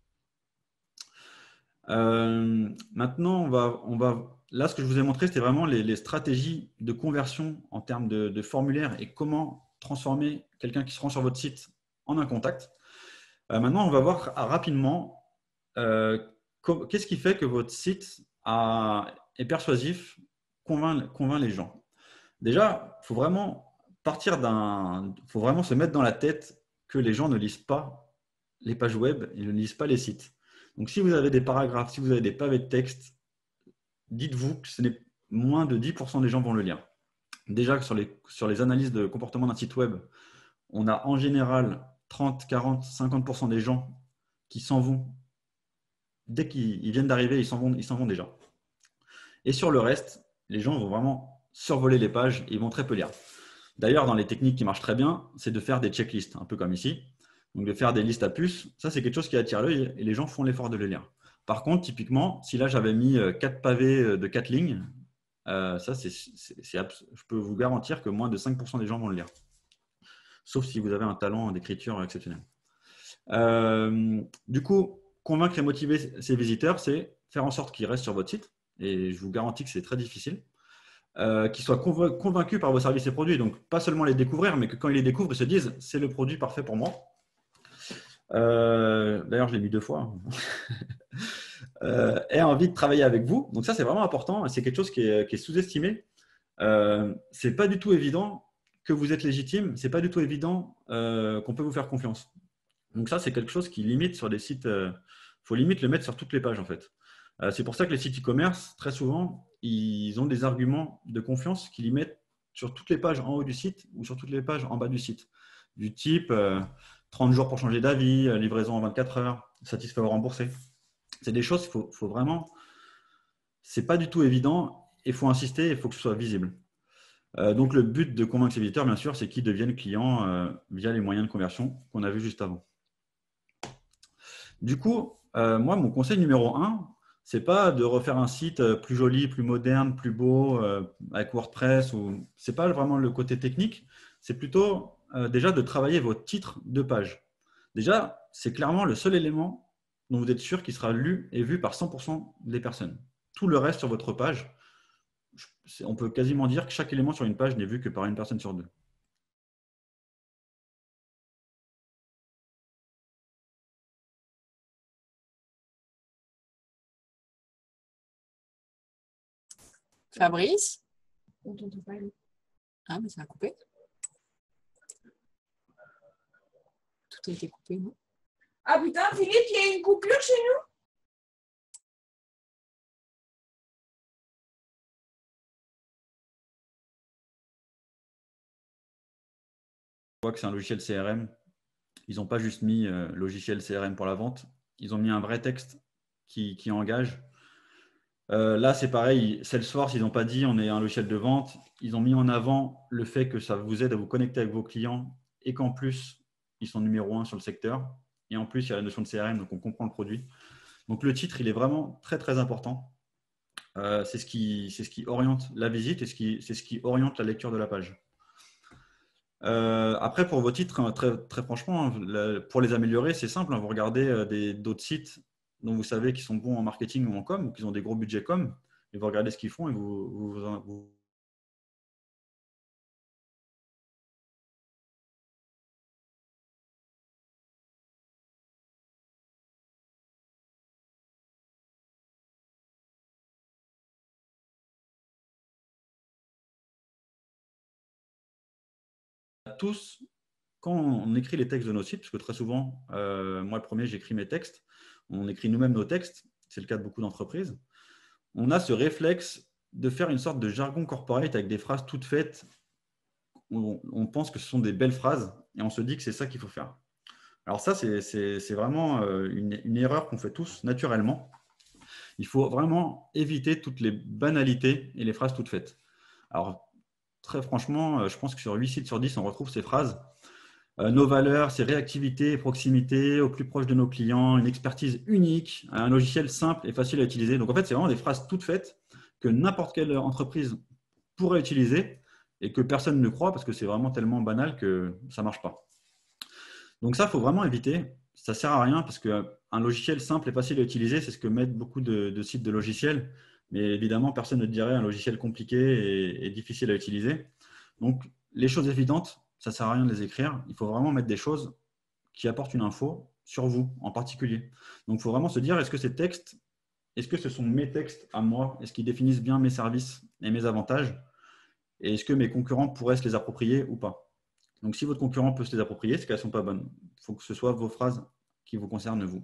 Euh, maintenant, on va, on va, là, ce que je vous ai montré, c'était vraiment les, les stratégies de conversion en termes de, de formulaire et comment transformer quelqu'un qui se rend sur votre site en un contact. Euh, maintenant, on va voir rapidement euh, qu'est-ce qui fait que votre site a, est persuasif, convainc, convainc les gens. Déjà, il faut vraiment partir d'un, faut vraiment se mettre dans la tête que les gens ne lisent pas les pages web et ne lisent pas les sites. Donc, si vous avez des paragraphes, si vous avez des pavés de texte, dites-vous que ce n'est moins de dix pour cent des gens vont le lire. Déjà, sur les, sur les analyses de comportement d'un site web, on a en général trente, quarante, cinquante pour cent des gens qui s'en vont. Dès qu'ils viennent d'arriver, ils s'en vont, ils s'en vont déjà. Et sur le reste, les gens vont vraiment survoler les pages et ils vont très peu lire. D'ailleurs, dans les techniques qui marchent très bien, c'est de faire des checklists, un peu comme ici. Donc, de faire des listes à puces, ça, c'est quelque chose qui attire l'œil et les gens font l'effort de le lire. Par contre, typiquement, si là, j'avais mis quatre pavés de quatre lignes, euh, ça, c'est, c'est, c'est, je peux vous garantir que moins de cinq pour cent des gens vont le lire. Sauf si vous avez un talent d'écriture exceptionnel. Euh, du coup, convaincre et motiver ces visiteurs, c'est faire en sorte qu'ils restent sur votre site. Et je vous garantis que c'est très difficile. Euh, qu'ils soient convaincus par vos services et produits. Donc, pas seulement les découvrir, mais que quand ils les découvrent, ils se disent « c'est le produit parfait pour moi ». euh, d'ailleurs je l'ai mis deux fois, euh, ait envie de travailler avec vous. Donc ça, c'est vraiment important et c'est quelque chose qui est, qui est sous-estimé. Euh, c'est pas du tout évident que vous êtes légitime, c'est pas du tout évident euh, qu'on peut vous faire confiance. Donc ça, c'est quelque chose qui limite sur des sites, il euh, faut limite le mettre sur toutes les pages en fait. Euh, c'est pour ça que les sites e-commerce, très souvent, ils ont des arguments de confiance qu'ils mettent sur toutes les pages en haut du site ou sur toutes les pages en bas du site. Du type euh, trente jours pour changer d'avis, euh, livraison en vingt-quatre heures, satisfait ou remboursé. C'est des choses, il faut, faut vraiment, c'est pas du tout évident et il faut insister, il faut que ce soit visible. Euh, donc le but de convaincre ces visiteurs, bien sûr, c'est qu'ils deviennent clients euh, via les moyens de conversion qu'on a vus juste avant. Du coup, euh, moi, mon conseil numéro un, c'est pas de refaire un site plus joli, plus moderne, plus beau, euh, avec WordPress. Ou... c'est pas vraiment le côté technique. C'est plutôt euh, déjà de travailler votre titre de page. Déjà, c'est clairement le seul élément dont vous êtes sûr qu'il sera lu et vu par cent pour cent des personnes. Tout le reste sur votre page, on peut quasiment dire que chaque élément sur une page n'est vu que par une personne sur deux. Fabrice? Ah, mais ça a coupé. Tout a été coupé, non? Ah putain, Philippe, il y a une coupure chez nous? On voit que c'est un logiciel C R M. Ils n'ont pas juste mis euh, logiciel C R M pour la vente. Ils ont mis un vrai texte qui, qui engage. Euh, là, c'est pareil. Salesforce, ils n'ont pas dit on est un logiciel de vente. Ils ont mis en avant le fait que ça vous aide à vous connecter avec vos clients et qu'en plus, ils sont numéro un sur le secteur. Et en plus, il y a la notion de C R M, donc on comprend le produit. Donc le titre, il est vraiment très, très important. Euh, c'est ce qui, c'est ce qui oriente la visite et ce qui, c'est ce qui oriente la lecture de la page. Euh, après, pour vos titres, très, très franchement, pour les améliorer, c'est simple. Vous regardez d'autres sites dont vous savez qu'ils sont bons en marketing ou en com, ou qu'ils ont des gros budgets com, et vous regardez ce qu'ils font et vous, vous, vous, vous tous, quand on écrit les textes de nos sites, parce que très souvent, euh, moi le premier, j'écris mes textes, on écrit nous-mêmes nos textes, c'est le cas de beaucoup d'entreprises, on a ce réflexe de faire une sorte de jargon corporate avec des phrases toutes faites. On, on pense que ce sont des belles phrases et on se dit que c'est ça qu'il faut faire. Alors ça, c'est vraiment une, une erreur qu'on fait tous naturellement. Il faut vraiment éviter toutes les banalités et les phrases toutes faites. Alors, très franchement, je pense que sur huit sites sur dix, on retrouve ces phrases. Euh, nos valeurs, c'est réactivité et proximité, au plus proche de nos clients, une expertise unique, un logiciel simple et facile à utiliser. Donc, en fait, c'est vraiment des phrases toutes faites que n'importe quelle entreprise pourrait utiliser et que personne ne croit parce que c'est vraiment tellement banal que ça ne marche pas. Donc ça, il faut vraiment éviter. Ça ne sert à rien parce qu'un logiciel simple et facile à utiliser, c'est ce que mettent beaucoup de, de sites de logiciels. Mais évidemment, personne ne dirait un logiciel compliqué et, et difficile à utiliser. Donc, les choses évidentes, ça ne sert à rien de les écrire. Il faut vraiment mettre des choses qui apportent une info sur vous en particulier. Donc, il faut vraiment se dire, est-ce que ces textes, est-ce que ce sont mes textes à moi? Est-ce qu'ils définissent bien mes services et mes avantages? Et est-ce que mes concurrents pourraient se les approprier ou pas? Donc, si votre concurrent peut se les approprier, c'est qu'elles ne sont pas bonnes. Il faut que ce soit vos phrases qui vous concernent, vous.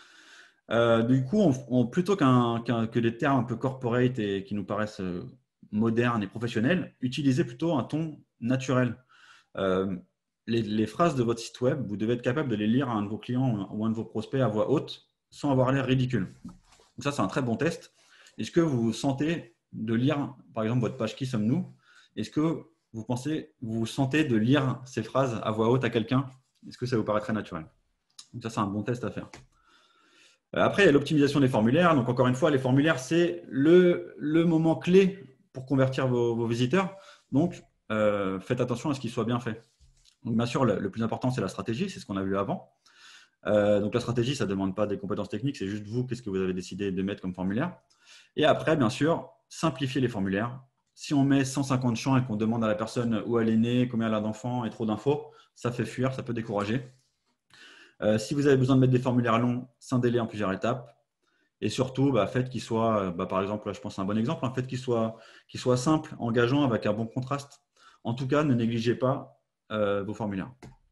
Euh, du coup, on, on, plutôt qu'un, qu'un, que des termes un peu corporate et qui nous paraissent euh, modernes et professionnels, utilisez plutôt un ton naturel. Euh, les, les phrases de votre site web, vous devez être capable de les lire à un de vos clients ou à un de vos prospects à voix haute sans avoir l'air ridicule. Donc ça, c'est un très bon test. Est-ce que vous vous sentez de lire, par exemple, votre page Qui sommes-nous? Est-ce que vous pensez, vous vous sentez de lire ces phrases à voix haute à quelqu'un? Est-ce que ça vous paraît très naturel? Donc ça, c'est un bon test à faire. Après, il y a l'optimisation des formulaires. Donc, encore une fois, les formulaires, c'est le, le moment clé pour convertir vos, vos visiteurs. Donc, euh, faites attention à ce qu'il soit bien fait. Donc, bien sûr, le, le plus important, c'est la stratégie. C'est ce qu'on a vu avant. Euh, donc, la stratégie, ça ne demande pas des compétences techniques. C'est juste vous, qu'est-ce que vous avez décidé de mettre comme formulaire. Et après, bien sûr, simplifier les formulaires. Si on met cent cinquante champs et qu'on demande à la personne où elle est née, combien elle a d'enfants et trop d'infos, ça fait fuir, ça peut décourager. Euh, si vous avez besoin de mettre des formulaires longs, scindez-les en plusieurs étapes. Et surtout, bah, faites qu'ils soient, bah, par exemple, là, je pense à un bon exemple, hein, faites qu'ils soient, qu'ils soient simples, engageants, avec un bon contraste. En tout cas, ne négligez pas euh, vos formulaires.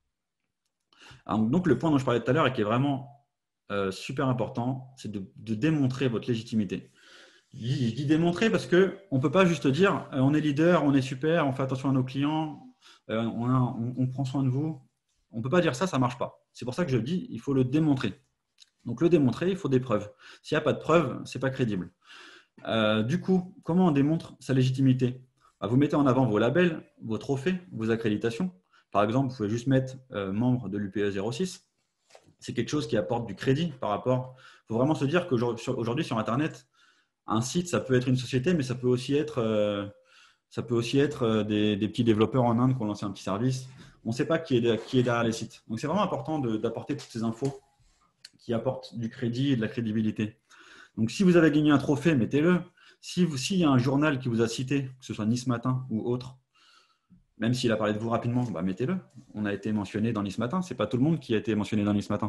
Alors, donc, le point dont je parlais tout à l'heure et qui est vraiment euh, super important, c'est de, de démontrer votre légitimité. Je dis, je dis démontrer parce qu'on ne peut pas juste dire euh, on est leader, on est super, on fait attention à nos clients, euh, on, a, on, on prend soin de vous. On ne peut pas dire ça, ça ne marche pas. C'est pour ça que je dis il faut le démontrer. Donc, le démontrer, il faut des preuves. S'il n'y a pas de preuves, ce n'est pas crédible. Euh, du coup, comment on démontre sa légitimité? Bah, vous mettez en avant vos labels, vos trophées, vos accréditations. Par exemple, vous pouvez juste mettre euh, membre de l'U P E zéro six. C'est quelque chose qui apporte du crédit par rapport… Il faut vraiment se dire qu'aujourd'hui, sur Internet, un site, ça peut être une société, mais ça peut aussi être, euh, ça peut aussi être euh, des, des petits développeurs en Inde qui ont lancé un petit service. On ne sait pas qui est, qui est derrière les sites. Donc, c'est vraiment important d'apporter toutes ces infos qui apportent du crédit et de la crédibilité. Donc, si vous avez gagné un trophée, mettez-le. Si vous, s'il y a un journal qui vous a cité, que ce soit Nice Matin ou autre, même s'il a parlé de vous rapidement, bah, mettez-le. On a été mentionné dans Nice Matin. Ce n'est pas tout le monde qui a été mentionné dans Nice Matin.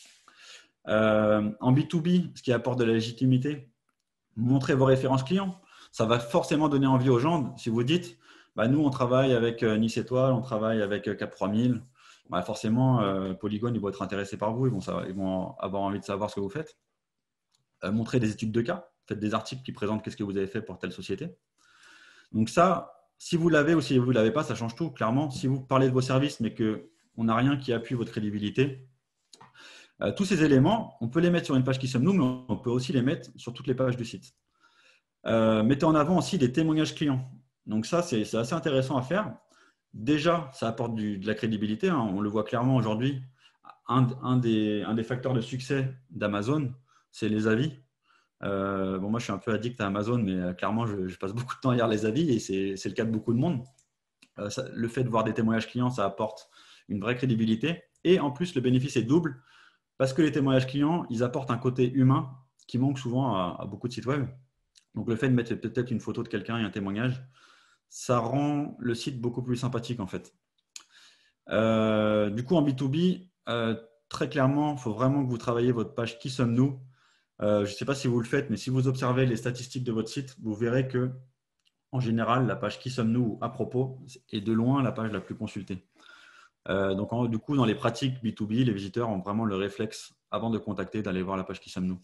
Euh, en B deux B, ce qui apporte de la légitimité, montrez vos références clients. Ça va forcément donner envie aux gens. Si vous dites, bah, nous, on travaille avec Nice Étoile, on travaille avec Cap trois mille, bah, forcément, euh, Polygon, ils vont être intéressés par vous, ils vont, savoir, ils vont avoir envie de savoir ce que vous faites. Euh, montrez des études de cas, faites des articles qui présentent qu'est-ce que vous avez fait pour telle société. Donc ça, si vous l'avez ou si vous ne l'avez pas, ça change tout, clairement. Si vous parlez de vos services, mais qu'on n'a rien qui appuie votre crédibilité, euh, tous ces éléments, on peut les mettre sur une page Qui sommes-nous, mais on peut aussi les mettre sur toutes les pages du site. Euh, mettez en avant aussi des témoignages clients. Donc ça, c'est assez intéressant à faire. Déjà, ça apporte du, de la crédibilité. Hein. On le voit clairement aujourd'hui. Un, un, des, un des facteurs de succès d'Amazon, c'est les avis. Euh, bon, moi, je suis un peu addict à Amazon, mais euh, clairement, je, je passe beaucoup de temps à lire les avis et c'est le cas de beaucoup de monde. Euh, ça, le fait de voir des témoignages clients, ça apporte une vraie crédibilité. Et en plus, le bénéfice est double parce que les témoignages clients, ils apportent un côté humain qui manque souvent à, à beaucoup de sites web. Donc, le fait de mettre peut-être une photo de quelqu'un et un témoignage, ça rend le site beaucoup plus sympathique en fait. Euh, du coup, en B deux B, euh, très clairement, il faut vraiment que vous travaillez votre page Qui sommes-nous. Euh, je ne sais pas si vous le faites, mais si vous observez les statistiques de votre site, vous verrez que, en général, la page Qui sommes-nous à propos est de loin la page la plus consultée. Euh, donc, en, du coup, dans les pratiques B deux B, les visiteurs ont vraiment le réflexe, avant de contacter, d'aller voir la page Qui sommes-nous.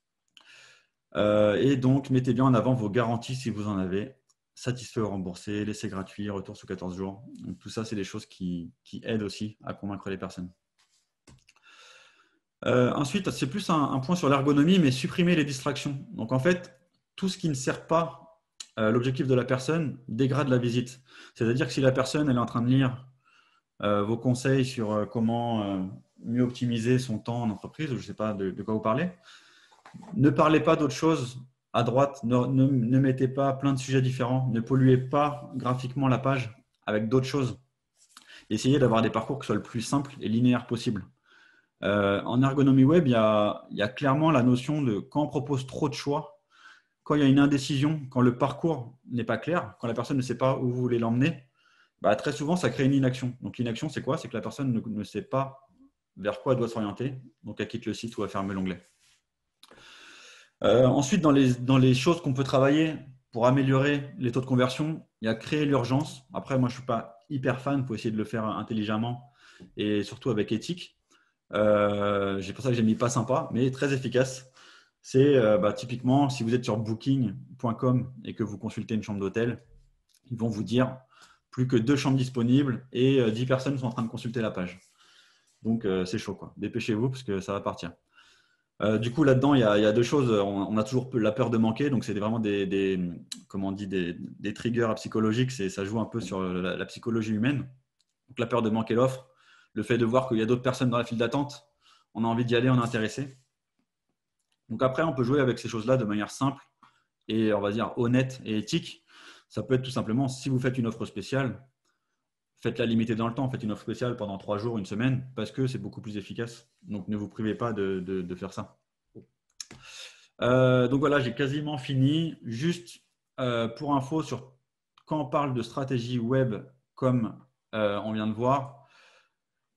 Euh, et donc, mettez bien en avant vos garanties si vous en avez. Satisfait ou remboursé, laissé gratuit, retour sous quatorze jours. Donc, tout ça, c'est des choses qui, qui aident aussi à convaincre les personnes. Euh, ensuite, c'est plus un, un point sur l'ergonomie, mais supprimer les distractions. Donc, en fait, tout ce qui ne sert pas euh, l'objectif de la personne dégrade la visite. C'est-à-dire que si la personne elle est en train de lire euh, vos conseils sur euh, comment euh, mieux optimiser son temps en entreprise, je ne sais pas de, de quoi vous parlez, ne parlez pas d'autre chose à droite, ne, ne, ne mettez pas plein de sujets différents, ne polluez pas graphiquement la page avec d'autres choses. Essayez d'avoir des parcours qui soient le plus simples et linéaires possible. Euh, en ergonomie web, il y, a, il y a clairement la notion de quand on propose trop de choix, quand il y a une indécision, quand le parcours n'est pas clair, quand la personne ne sait pas où vous voulez l'emmener, bah, très souvent, ça crée une inaction. Donc, l'inaction, c'est quoi? C'est que la personne ne, ne sait pas vers quoi elle doit s'orienter, donc elle quitte le site ou elle ferme l'onglet. Euh, ensuite, dans les, dans les choses qu'on peut travailler pour améliorer les taux de conversion, il y a créer l'urgence. Après, moi, je ne suis pas hyper fan, il faut essayer de le faire intelligemment et surtout avec éthique. Euh, c'est pour ça que j'ai mis pas sympa, mais très efficace. C'est euh, bah, typiquement, si vous êtes sur booking point com et que vous consultez une chambre d'hôtel, ils vont vous dire plus que deux chambres disponibles et euh, dix personnes sont en train de consulter la page. Donc, euh, c'est chaud, quoi. Dépêchez-vous parce que ça va partir. Euh, du coup, là-dedans, il, il y a deux choses. On, on a toujours la peur de manquer. Donc, c'est vraiment des, des, comment on dit, des, des triggers psychologiques. Ça joue un peu sur la, la psychologie humaine. Donc, la peur de manquer l'offre, le fait de voir qu'il y a d'autres personnes dans la file d'attente, on a envie d'y aller, on est intéressé. Donc, après, on peut jouer avec ces choses-là de manière simple et, on va dire, honnête et éthique. Ça peut être tout simplement, si vous faites une offre spéciale, faites-la limiter dans le temps. Faites une offre spéciale pendant trois jours, une semaine, parce que c'est beaucoup plus efficace. Donc, ne vous privez pas de, de, de faire ça. Euh, donc, voilà, j'ai quasiment fini. Juste euh, pour info, sur, quand on parle de stratégie web, comme euh, on vient de voir,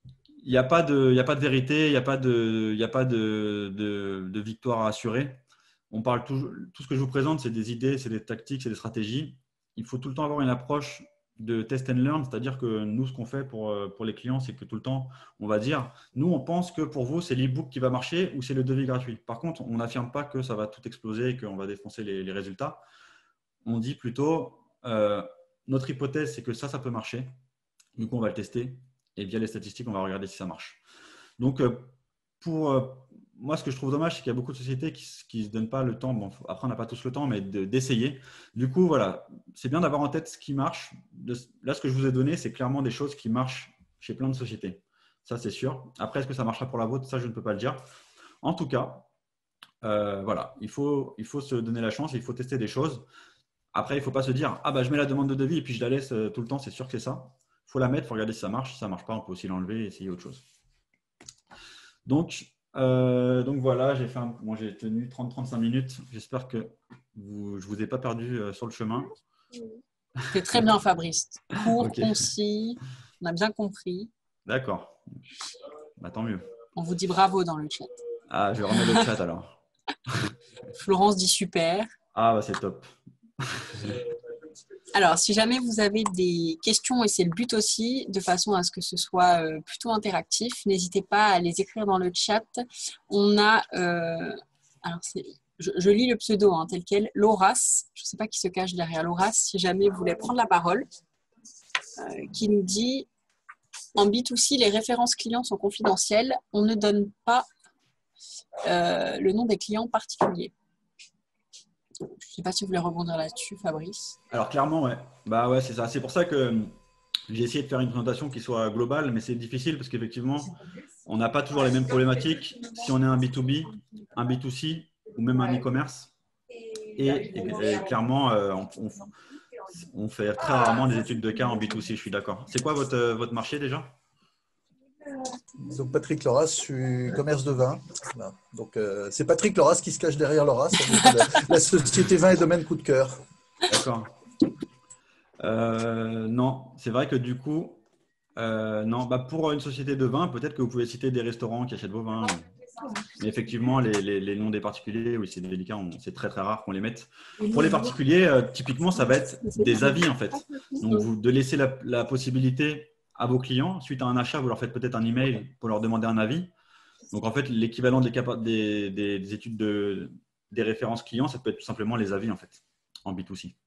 il n'y a pas de, il y a pas de vérité, il n'y a pas de, il y a pas de, de, de victoire à assurer. On parle tout, tout ce que je vous présente, c'est des idées, c'est des tactiques, c'est des stratégies. Il faut tout le temps avoir une approche de test and learn, c'est-à-dire que nous, ce qu'on fait pour, pour les clients, c'est que tout le temps, on va dire, nous, on pense que pour vous, c'est l'e-book qui va marcher ou c'est le devis gratuit. Par contre, on n'affirme pas que ça va tout exploser et qu'on va défoncer les, les résultats. On dit plutôt, euh, notre hypothèse, c'est que ça, ça peut marcher. Du coup, on va le tester et via les statistiques, on va regarder si ça marche. Donc, pour euh, moi, ce que je trouve dommage, c'est qu'il y a beaucoup de sociétés qui ne se donnent pas le temps. Bon, après, on n'a pas tous le temps, mais d'essayer. Du coup, voilà, c'est bien d'avoir en tête ce qui marche. De, là, ce que je vous ai donné, c'est clairement des choses qui marchent chez plein de sociétés. Ça, c'est sûr. Après, est-ce que ça marchera pour la vôtre? Ça, je ne peux pas le dire. En tout cas, euh, voilà, il faut, il faut se donner la chance, il faut tester des choses. Après, il ne faut pas se dire « Ah, bah, je mets la demande de devis et puis je la laisse tout le temps, c'est sûr que c'est ça. » Il faut la mettre, il faut regarder si ça marche. Si ça ne marche pas, on peut aussi l'enlever et essayer autre chose. Donc, euh, donc voilà, j'ai fait un, bon, j'ai tenu trente à trente-cinq minutes. J'espère que vous, je ne vous ai pas perdu euh, sur le chemin. C'est très bien, Fabrice. Court, Okay. concis, on a bien compris. D'accord. Bah, tant mieux. On vous dit bravo dans le chat. Ah, je vais remettre le chat alors. Florence dit super. Ah, bah, c'est top. Alors, si jamais vous avez des questions, et c'est le but aussi, de façon à ce que ce soit euh, plutôt interactif, n'hésitez pas à les écrire dans le chat. On a, euh, alors je, je lis le pseudo hein, tel quel, Lauras, je ne sais pas qui se cache derrière Lauras, si jamais vous voulez prendre la parole, euh, qui nous dit, en B deux C, les références clients sont confidentielles, on ne donne pas euh, le nom des clients particuliers. Je ne sais pas si vous voulez rebondir là-dessus, Fabrice. Alors clairement, ouais. Bah ouais, c'est ça. C'est pour ça que j'ai essayé de faire une présentation qui soit globale, mais c'est difficile parce qu'effectivement, on n'a pas toujours les mêmes problématiques. Si on est un B deux B, un B deux C ou même un e-commerce. Et, et, et clairement, euh, on, on, on fait très rarement des études de cas en B deux C, je suis d'accord. C'est quoi votre, votre marché déjà? Donc Patrick Loras, je suis commerce de vin. Voilà. Donc euh, c'est Patrick Loras qui se cache derrière Loras, la, la société vin et domaine coup de cœur. D'accord. Euh, non, c'est vrai que du coup, euh, non, bah pour une société de vin, peut-être que vous pouvez citer des restaurants qui achètent vos vins. Mais effectivement, les, les, les noms des particuliers, oui, c'est délicat, c'est très très rare qu'on les mette. Pour les particuliers, euh, typiquement, ça va être des avis en fait. Donc, vous, de laisser la, la possibilité à vos clients, suite à un achat, vous leur faites peut-être un email pour leur demander un avis. Donc, en fait, l'équivalent des, des, des, des études de, des références clients, ça peut être tout simplement les avis en fait, en B deux C.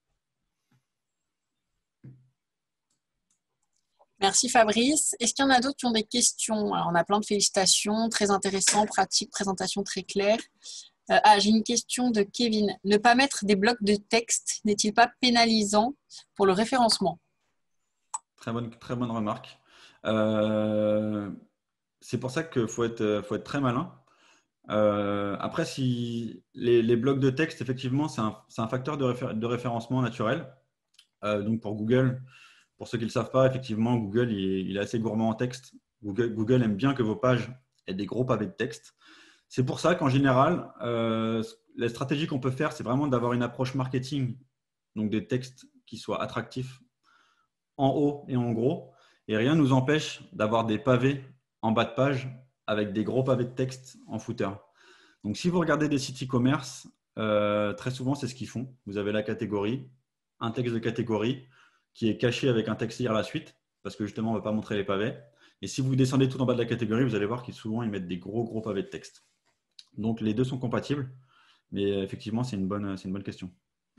Merci Fabrice. Est-ce qu'il y en a d'autres qui ont des questions? Alors, on a plein de félicitations, très intéressant, pratique, présentation très claire. Euh, ah, j'ai une question de Kevin. Ne pas mettre des blocs de texte n'est-il pas pénalisant pour le référencement? Très bonne, très bonne remarque. Euh, c'est pour ça qu'il faut être, faut être très malin. Euh, après, si les, les blocs de texte, effectivement, c'est un, un facteur de, réfé de référencement naturel. Euh, donc, pour Google, pour ceux qui ne le savent pas, effectivement, Google il est, il est assez gourmand en texte. Google, Google aime bien que vos pages aient des gros pavés de texte. C'est pour ça qu'en général, euh, la stratégie qu'on peut faire, c'est vraiment d'avoir une approche marketing, donc des textes qui soient attractifs en haut et en gros. Et rien ne nous empêche d'avoir des pavés en bas de page avec des gros pavés de texte en footer. Donc, si vous regardez des sites e-commerce, euh, très souvent, c'est ce qu'ils font. Vous avez la catégorie, un texte de catégorie qui est caché avec un texte à la suite, parce que justement, on ne va pas montrer les pavés. Et si vous descendez tout en bas de la catégorie, vous allez voir qu'ils souvent ils mettent des gros, gros pavés de texte. Donc, les deux sont compatibles, mais effectivement, c'est une bonne, c'est une bonne question.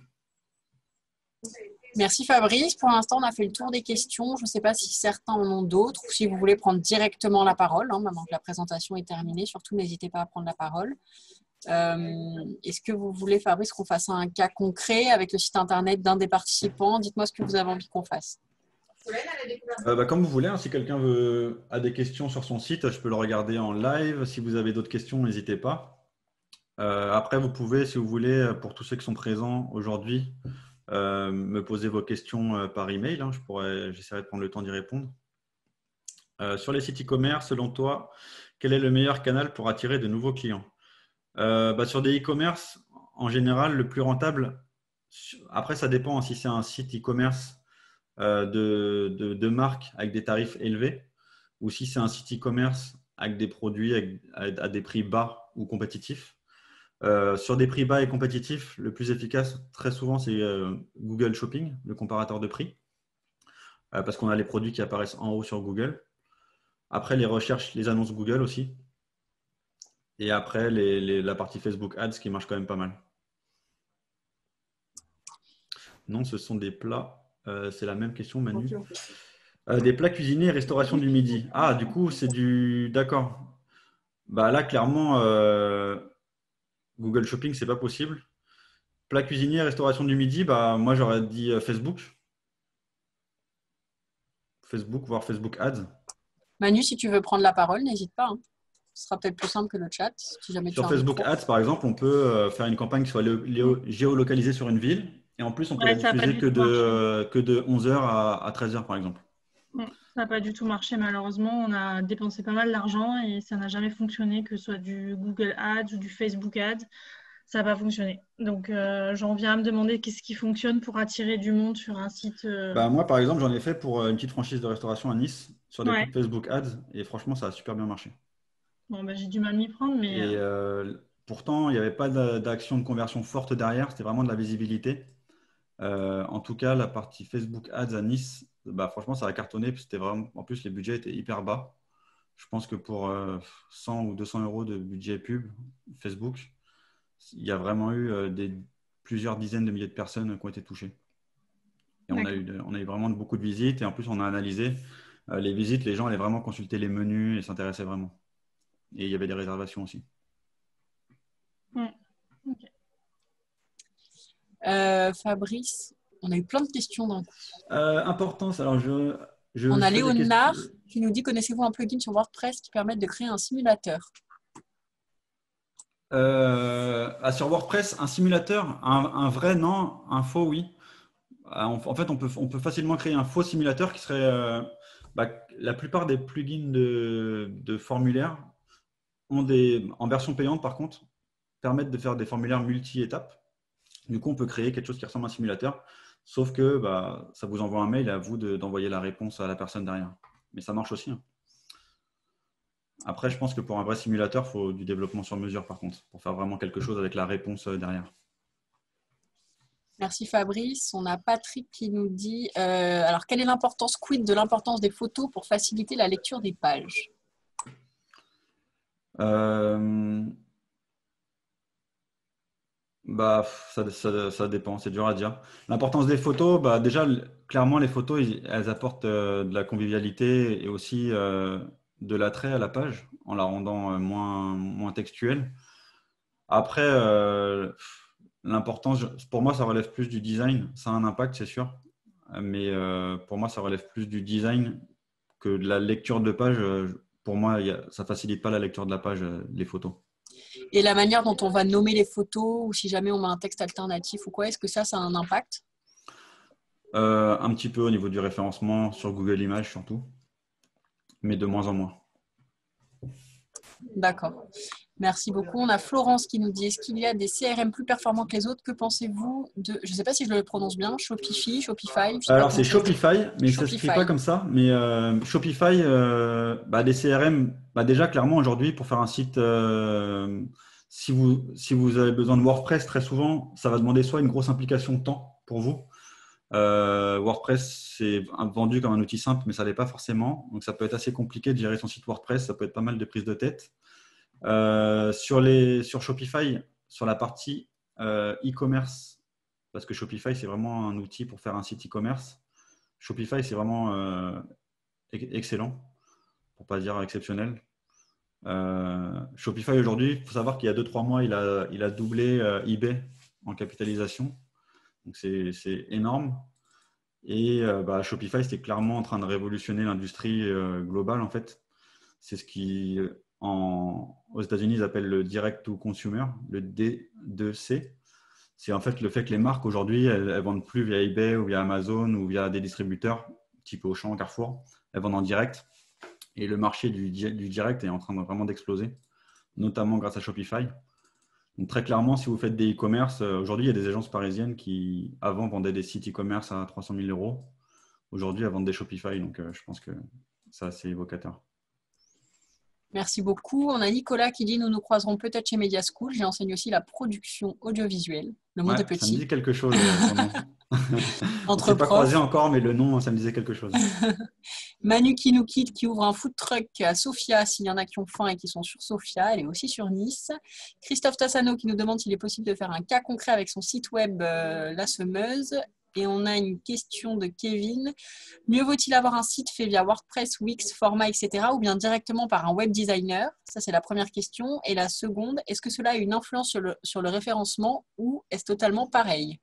Merci Fabrice. Pour l'instant, on a fait le tour des questions. Je ne sais pas si certains en ont d'autres ou si vous voulez prendre directement la parole, hein, maintenant que la présentation est terminée. Surtout, n'hésitez pas à prendre la parole. Euh, Est-ce que vous voulez, Fabrice, qu'on fasse un cas concret avec le site internet d'un des participants? Dites-moi ce que vous avez envie qu'on fasse. Euh, bah, comme vous voulez, hein, si quelqu'un veut a des questions sur son site, je peux le regarder en live. Si vous avez d'autres questions, n'hésitez pas. Euh, après, vous pouvez, si vous voulez, pour tous ceux qui sont présents aujourd'hui, euh, me poser vos questions euh, par email. Hein, je pourrais, j'essaierai de prendre le temps d'y répondre. Euh, sur les sites e-commerce, selon toi, quel est le meilleur canal pour attirer de nouveaux clients? euh, bah, Sur des e-commerce, en général, le plus rentable, après, ça dépend si c'est un site e-commerce euh, de, de, de marque avec des tarifs élevés ou si c'est un site e-commerce avec des produits avec, à des prix bas ou compétitifs. Euh, sur des prix bas et compétitifs, le plus efficace, très souvent, c'est euh, Google Shopping, le comparateur de prix, euh, parce qu'on a les produits qui apparaissent en haut sur Google. Après, les recherches, les annonces Google aussi. Et après, les, les, la partie Facebook Ads qui marche quand même pas mal. Non, ce sont des plats. Euh, c'est la même question, Manu. Euh, des plats cuisinés et restauration du midi. Ah, du coup, c'est du… D'accord. Bah là, clairement… Euh... Google Shopping, c'est pas possible. Plat cuisinier, restauration du midi, bah, moi j'aurais dit Facebook. Facebook, voire Facebook Ads. Manu, si tu veux prendre la parole, n'hésite pas. Hein. Ce sera peut-être plus simple que le chat. Si jamais Sur tu as un Facebook micro. Ads, par exemple, on peut faire une campagne qui soit géolocalisée sur une ville. Et en plus, on peut Ouais, la ça a pas diffuser du que tout marché. de, que de onze heures à, à treize heures, par exemple. Ça n'a pas du tout marché, malheureusement. On a dépensé pas mal d'argent et ça n'a jamais fonctionné, que ce soit du Google Ads ou du Facebook Ads. Ça n'a pas fonctionné. Donc, euh, j'en viens à me demander qu'est-ce qui fonctionne pour attirer du monde sur un site. Euh... Bah, moi, par exemple, j'en ai fait pour une petite franchise de restauration à Nice sur des Ouais. pubs Facebook Ads. Et franchement, ça a super bien marché. Bon, bah, j'ai du mal à m'y prendre, mais… Et euh, pourtant, il n'y avait pas d'action de conversion forte derrière. C'était vraiment de la visibilité. Euh, en tout cas, la partie Facebook Ads à Nice, bah, franchement, ça a cartonné. C'était vraiment… En plus, les budgets étaient hyper bas. Je pense que pour euh, cent ou deux cents euros de budget pub Facebook, il y a vraiment eu euh, des, plusieurs dizaines de milliers de personnes qui ont été touchées. Et on a, eu, on a eu vraiment beaucoup de visites. Et en plus, on a analysé euh, les visites. Les gens allaient vraiment consulter les menus et s'intéressaient vraiment. Et il y avait des réservations aussi. Mmh. Okay. Euh, Fabrice, on a eu plein de questions d'un coup. Euh, importance, alors je… je on a fais des Léonard questions... qui nous dit, connaissez-vous un plugin sur WordPress qui permet de créer un simulateur? euh, ah, Sur WordPress, un simulateur, un, un vrai non, un faux oui. En, en fait, on peut, on peut facilement créer un faux simulateur qui serait… Euh, bah, la plupart des plugins de, de formulaires ont des, en version payante, par contre, permettent de faire des formulaires multi-étapes. Du coup, on peut créer quelque chose qui ressemble à un simulateur, sauf que bah, ça vous envoie un mail et à vous de, d'envoyer la réponse à la personne derrière. Mais ça marche aussi. Hein. Après, je pense que pour un vrai simulateur, il faut du développement sur mesure, par contre, pour faire vraiment quelque chose avec la réponse derrière. Merci Fabrice. On a Patrick qui nous dit euh, alors, quelle est l'importance, quid de l'importance des photos pour faciliter la lecture des pages? euh... Bah, ça, ça, ça dépend, c'est dur à dire. L'importance des photos, bah, déjà, clairement, les photos, elles apportent euh, de la convivialité et aussi euh, de l'attrait à la page en la rendant euh, moins, moins textuelle. Après, euh, l'importance, pour moi, ça relève plus du design. Ça a un impact, c'est sûr. Mais euh, pour moi, ça relève plus du design que de la lecture de page. Pour moi, y a, ça ne facilite pas la lecture de la page, les photos. Et la manière dont on va nommer les photos, ou si jamais on met un texte alternatif ou quoi, est-ce que ça, ça a un impact? euh, Un petit peu au niveau du référencement sur Google Images surtout, mais de moins en moins. D'accord. Merci beaucoup. On a Florence qui nous dit, est-ce qu'il y a des C R M plus performants que les autres? Que pensez-vous de, je ne sais pas si je le prononce bien, Shopify, Shopify Alors c'est Shopify, mais ça ne s'écrit pas comme ça. Mais euh, Shopify, euh, bah, des C R M, bah, déjà clairement aujourd'hui pour faire un site, euh, si, vous, si vous avez besoin de WordPress, très souvent, ça va demander soit une grosse implication de temps pour vous. Euh, WordPress, c'est vendu comme un outil simple, mais ça ne l'est pas forcément. Donc ça peut être assez compliqué de gérer son site WordPress, ça peut être pas mal de prises de tête. Euh, sur, les, sur Shopify, sur la partie euh, e-commerce, parce que Shopify, c'est vraiment un outil pour faire un site e-commerce. Shopify, c'est vraiment euh, excellent, pour ne pas dire exceptionnel. Euh, Shopify, aujourd'hui, il faut savoir qu'il y a deux trois mois, il a, il a doublé euh, eBay en capitalisation. Donc, c'est, c'est énorme. Et euh, bah, Shopify, c'était clairement en train de révolutionner l'industrie euh, globale, en fait. C'est ce qui… En, aux États-Unis, ils appellent le direct to consumer, le D deux C. C'est en fait le fait que les marques aujourd'hui, elles ne vendent plus via eBay ou via Amazon ou via des distributeurs, type Auchan, Carrefour. Elles vendent en direct. Et le marché du, du direct est en train de vraiment d'exploser, notamment grâce à Shopify. Donc très clairement, si vous faites des e-commerce, aujourd'hui, il y a des agences parisiennes qui, avant, vendaient des sites e-commerce à trois cent mille euros. Aujourd'hui, elles vendent des Shopify. Donc, je pense que c'est assez évocateur. Merci beaucoup. On a Nicolas qui dit « Nous nous croiserons peut-être chez Media School. J'enseigne aussi la production audiovisuelle. » Le monde Ouais, est petit. ça me dit quelque chose. Euh, ton nom. On ne Entre s'est pas profs. croisés encore, mais le nom, ça me disait quelque chose. Manu qui nous quitte, qui ouvre un food truck à Sofia, s'il y en a qui ont faim et qui sont sur Sofia. Elle est aussi sur Nice. Christophe Tassano qui nous demande s'il est possible de faire un cas concret avec son site web euh, La Semeuse. Et on a une question de Kevin. Mieux vaut-il avoir un site fait via WordPress, Wix, Format, et cetera ou bien directement par un web designer? Ça, c'est la première question. Et la seconde, est-ce que cela a une influence sur le, sur le référencement ou est-ce totalement pareil?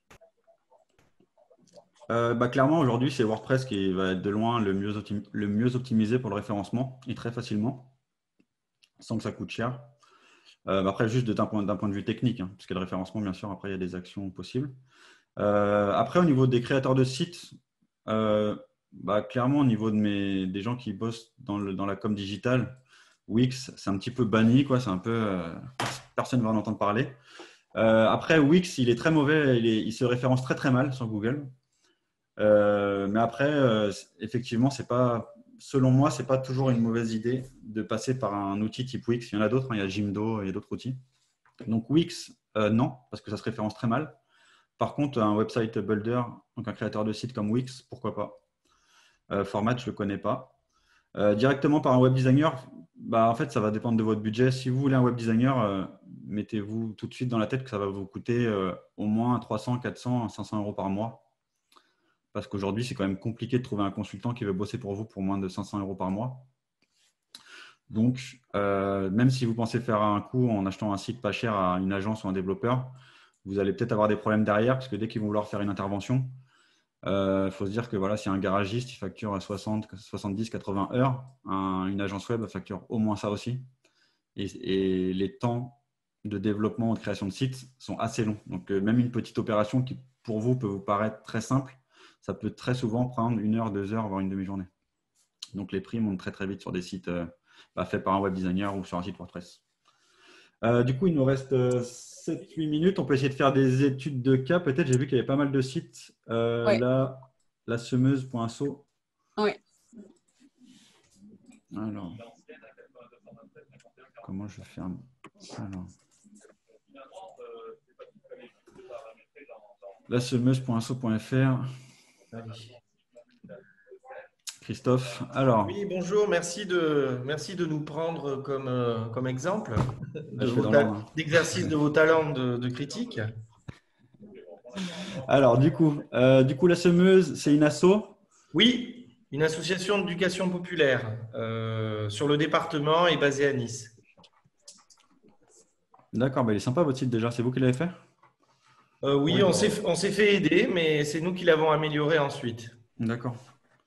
euh, bah, Clairement, aujourd'hui, c'est WordPress qui va être de loin le mieux, optim- le mieux optimisé pour le référencement et très facilement, sans que ça coûte cher. Euh, après, juste d'un point, d'un point de vue technique, hein, parce que le référencement, bien sûr, après, il y a des actions possibles. Euh, après, au niveau des créateurs de sites, euh, bah, clairement, au niveau de mes, des gens qui bossent dans, le, dans la com digitale, Wix, c'est un petit peu banni, quoi. C'est un peu, euh, personne ne va en entendre parler. Euh, après, Wix, il est très mauvais, il, est, il se référence très très mal sur Google. Euh, mais après, euh, effectivement, c'est pas, selon moi, c'est pas toujours une mauvaise idée de passer par un outil type Wix. Il y en a d'autres, hein, il y a Jimdo et d'autres outils. Donc Wix, euh, non, parce que ça se référence très mal. Par contre, un website builder, donc un créateur de site comme Wix, pourquoi pas. Euh, Format, je ne le connais pas. Euh, directement par un web designer, bah, en fait, ça va dépendre de votre budget. Si vous voulez un web designer, euh, mettez-vous tout de suite dans la tête que ça va vous coûter euh, au moins trois cents, quatre cents, cinq cents euros par mois. Parce qu'aujourd'hui, c'est quand même compliqué de trouver un consultant qui veut bosser pour vous pour moins de cinq cents euros par mois. Donc, euh, même si vous pensez faire un coup en achetant un site pas cher à une agence ou un développeur, vous allez peut-être avoir des problèmes derrière parce que dès qu'ils vont vouloir faire une intervention, il euh, faut se dire que voilà, si un garagiste il facture soixante, soixante-dix, quatre-vingts heures, un, une agence web facture au moins ça aussi. Et, et les temps de développement ou de création de sites sont assez longs. Donc, euh, même une petite opération qui, pour vous, peut vous paraître très simple, ça peut très souvent prendre une heure, deux heures, voire une demi-journée. Donc, les prix montent très, très vite sur des sites euh, bah, faits par un web designer ou sur un site WordPress. Euh, du coup, il nous reste euh, sept huit minutes. On peut essayer de faire des études de cas. Peut-être, j'ai vu qu'il y avait pas mal de sites. Euh, Ouais. Là, la semeuse point asso. Oui. Alors, comment je ferme? Alors. la semeuse point asso point F R. Christophe, alors. Oui, bonjour, merci de, merci de nous prendre comme, euh, comme exemple d'exercice de, de vos talents de, de critique. Alors, du coup, euh, du coup, la semeuse, c'est une asso? Oui, une association d'éducation populaire euh, sur le département et basée à Nice. D'accord, bah, il est sympa votre site déjà, c'est vous qui l'avez fait? euh, Oui, on s'est on s'est fait aider, mais c'est nous qui l'avons amélioré ensuite. D'accord.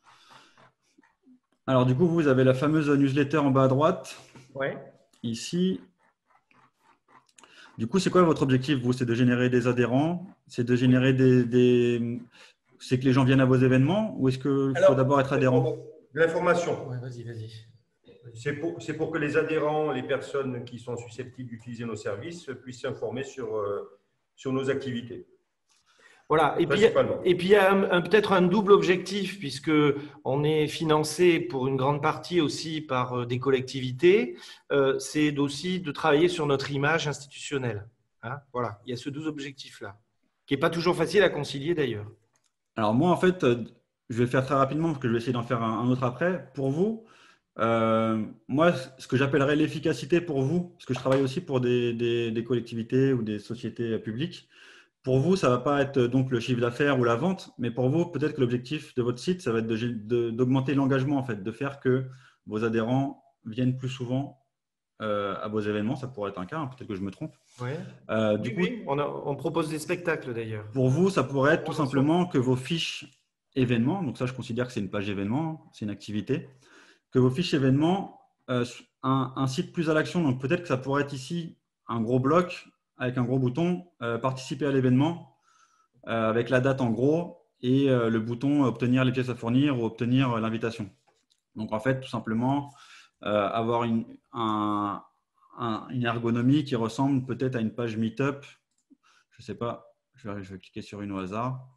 Alors, du coup, vous avez la fameuse newsletter en bas à droite. Ouais. Ici. Du coup, c'est quoi votre objectif, vous? C'est de générer des adhérents? C'est de générer des… des... C'est que les gens viennent à vos événements? Ou est-ce qu'il faut d'abord être adhérent? De l'information. Ouais, vas-y, vas-y. C'est pour, c'est pour que les adhérents, les personnes qui sont susceptibles d'utiliser nos services puissent s'informer sur, euh, sur nos activités. Voilà, et puis, et puis il y a un, un, peut-être un double objectif puisque on est financé pour une grande partie aussi par des collectivités, euh, c'est aussi de travailler sur notre image institutionnelle. Hein, voilà, il y a ce double objectif-là, qui n'est pas toujours facile à concilier d'ailleurs. Alors moi, en fait, je vais le faire très rapidement parce que je vais essayer d'en faire un, un autre après. Pour vous, euh, moi, ce que j'appellerais l'efficacité pour vous, parce que je travaille aussi pour des, des, des collectivités ou des sociétés publiques. Pour vous, ça ne va pas être donc le chiffre d'affaires ou la vente, mais pour vous, peut-être que l'objectif de votre site, ça va être de, de, d'augmenter l'engagement, en fait, de faire que vos adhérents viennent plus souvent euh, à vos événements. Ça pourrait être un cas, hein, peut-être que je me trompe. Ouais. Euh, du oui, coup, oui. On, a, on propose des spectacles d'ailleurs. Pour vous, ça pourrait être tout simplement que vos fiches événements, donc ça, je considère que c'est une page événement, c'est une activité, que vos fiches événements, euh, un, un site plus à l'action, donc peut-être que ça pourrait être ici un gros bloc avec un gros bouton, euh, participer à l'événement, euh, avec la date en gros, et euh, le bouton obtenir les pièces à fournir ou obtenir euh, l'invitation. Donc en fait, tout simplement, euh, avoir une, un, un, une ergonomie qui ressemble peut-être à une page Meetup. Je ne sais pas, je vais, je vais cliquer sur une au hasard.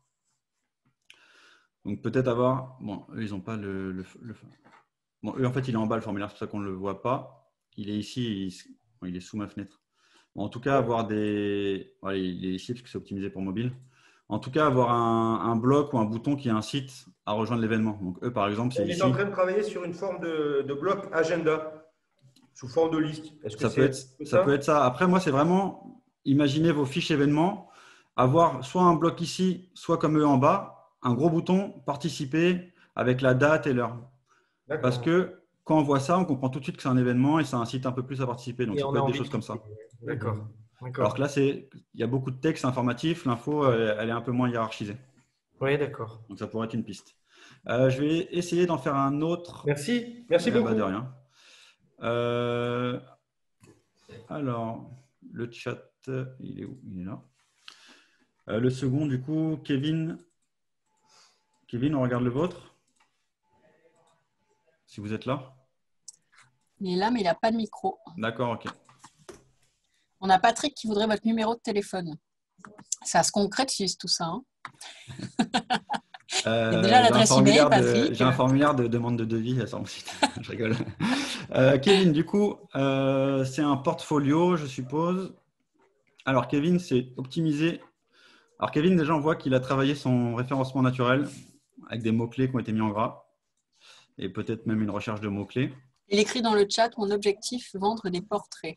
Donc peut-être avoir, bon, eux, ils n'ont pas le, le, le… Bon, eux, en fait, il est en bas le formulaire, c'est pour ça qu'on ne le voit pas. il est ici, il, bon, il est sous ma fenêtre. Bon, en tout cas, avoir des… Ouais, il est ici parce que c'est optimisé pour mobile. En tout cas, avoir un, un bloc ou un bouton qui incite à rejoindre l'événement. Donc, eux, par exemple, c'est On est ici. en train de travailler sur une forme de, de bloc agenda, sous forme de liste. Est-ce que Ça, peut être, ça, ça peut être ça. Après, moi, c'est vraiment, imaginez vos fiches événements, avoir soit un bloc ici, soit comme eux en bas, un gros bouton, participer avec la date et l'heure. Parce que quand on voit ça, on comprend tout de suite que c'est un événement et ça incite un peu plus à participer. Donc, Et ça on peut a être des envie choses de comme ça. D'accord. Alors que là, c'est, il y a beaucoup de texte informatif, l'info, elle, elle est un peu moins hiérarchisée. Oui, d'accord. Donc, ça pourrait être une piste. Euh, je vais essayer d'en faire un autre. Merci. Merci Eh beaucoup. ben, de rien. Euh, alors, le chat, il est où? Il est là. Euh, le second, du coup, Kevin. Kevin, on regarde le vôtre. Si vous êtes là. Il est là, mais il n'a pas de micro. D'accord, ok. On a Patrick qui voudrait votre numéro de téléphone. Ça se concrétise tout ça. Hein. Euh, Il y a déjà l'adresse email, Patrick. J'ai un formulaire de demande de devis sur mon site. Je rigole. Euh, Kevin, du coup, euh, c'est un portfolio, je suppose. Alors, Kevin, c'est optimisé. Alors, Kevin, déjà, on voit qu'il a travaillé son référencement naturel avec des mots-clés qui ont été mis en gras et peut-être même une recherche de mots-clés. Il écrit dans le chat, mon objectif, vendre des portraits.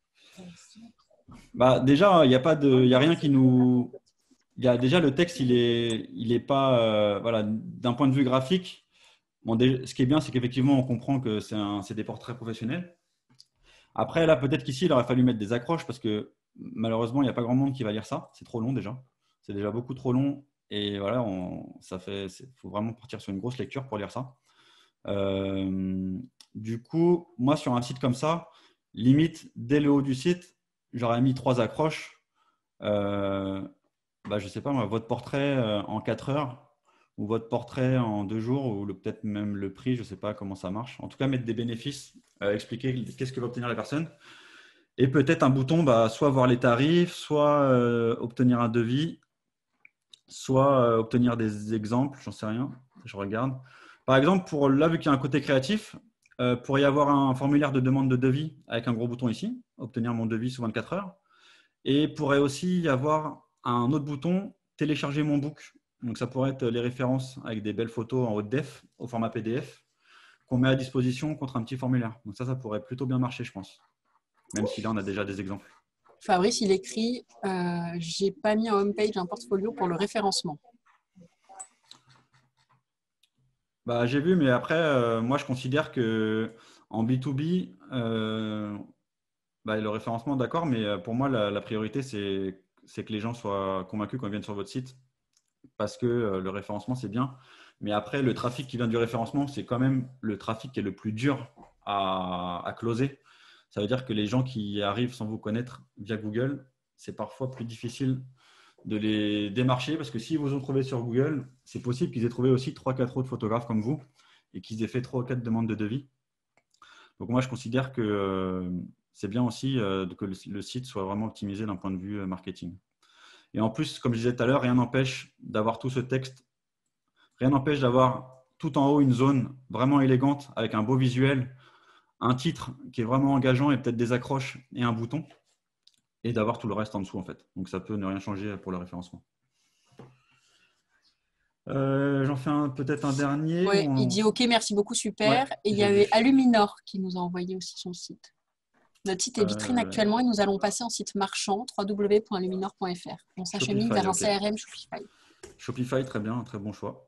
Bah, déjà, il n'y a pas de, il y a rien qui nous… Il y a déjà le texte, il est, il est pas… euh, voilà, d'un point de vue graphique, bon, déjà, ce qui est bien, c'est qu'effectivement, on comprend que c'est un, c'est des portraits professionnels. Après, là, peut-être qu'ici, il aurait fallu mettre des accroches parce que malheureusement, il n'y a pas grand monde qui va lire ça. C'est trop long déjà. C'est déjà beaucoup trop long. Et voilà, on, ça fait, il faut vraiment partir sur une grosse lecture pour lire ça. Euh, du coup, moi, sur un site comme ça, limite, dès le haut du site, j'aurais mis trois accroches. Euh, bah, je ne sais pas, moi, votre portrait euh, en quatre heures ou votre portrait en deux jours ou peut-être même le prix, je ne sais pas comment ça marche. En tout cas, mettre des bénéfices, euh, expliquer qu'est-ce que va obtenir la personne. Et peut-être un bouton, bah, soit voir les tarifs, soit euh, obtenir un devis, soit euh, obtenir des exemples, j'en sais rien, je regarde. Par exemple, pour là, vu qu'il y a un côté créatif, euh, pour y avoir un formulaire de demande de devis avec un gros bouton ici, obtenir mon devis sous vingt-quatre heures. Et pourrait aussi y avoir un autre bouton, télécharger mon book. Donc, ça pourrait être les références avec des belles photos en haute def, au format P D F, qu'on met à disposition contre un petit formulaire. Donc, ça, ça pourrait plutôt bien marcher, je pense. Même si là, on a déjà des exemples. Fabrice, il écrit euh, « J'ai pas mis en homepage un portfolio pour le référencement ». Bah, j'ai vu, mais après, euh, moi, je considère qu'en B deux B, euh, bah, le référencement, d'accord, mais pour moi, la, la priorité, c'est que les gens soient convaincus quand ils viennent sur votre site parce que euh, le référencement, c'est bien. Mais après, le trafic qui vient du référencement, c'est quand même le trafic qui est le plus dur à, à closer. Ça veut dire que les gens qui arrivent sans vous connaître via Google, c'est parfois plus difficile de les démarcher parce que s'ils vous ont trouvé sur Google, c'est possible qu'ils aient trouvé aussi trois quatre autres photographes comme vous et qu'ils aient fait trois ou quatre demandes de devis. Donc moi, je considère que euh, c'est bien aussi euh, que le, le site soit vraiment optimisé d'un point de vue euh, marketing. Et en plus, comme je disais tout à l'heure, rien n'empêche d'avoir tout ce texte, rien n'empêche d'avoir tout en haut une zone vraiment élégante avec un beau visuel, un titre qui est vraiment engageant et peut-être des accroches et un bouton, et d'avoir tout le reste en dessous en fait. Donc ça peut ne rien changer pour le référencement. Euh, J'en fais peut-être un dernier. Ouais, on... Il dit « Ok, merci beaucoup, super ouais, ». Et il y avait vu. Aluminor qui nous a envoyé aussi son site. Notre site est vitrine euh... actuellement et nous allons passer en site marchand, w w w point aluminor point f r. On s'achemine vers un okay. C R M Shopify. Shopify, très bien, un très bon choix.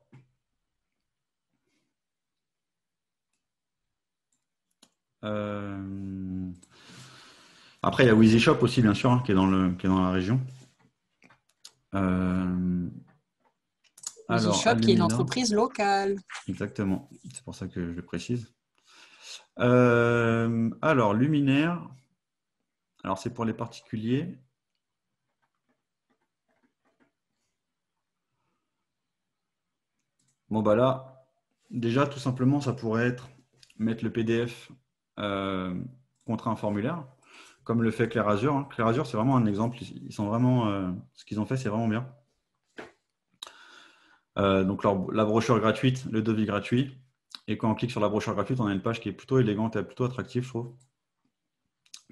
Euh... Après, il y a WheezyShop aussi, bien sûr, hein, qui, est dans le, qui est dans la région. Euh... WheezyShop, qui est une entreprise locale. Exactement, c'est pour ça que je le précise. Euh... Alors, Luminaire, alors c'est pour les particuliers. Bon, bah là, déjà, tout simplement, ça pourrait être mettre le P D F euh, contre un formulaire, comme le fait Clair Azure. Hein. Clair Azure, c'est vraiment un exemple. Ils sont vraiment, euh, ce qu'ils ont fait, c'est vraiment bien. Euh, donc, leur, la brochure gratuite, le devis gratuit. Et quand on clique sur la brochure gratuite, on a une page qui est plutôt élégante et plutôt attractive, je trouve.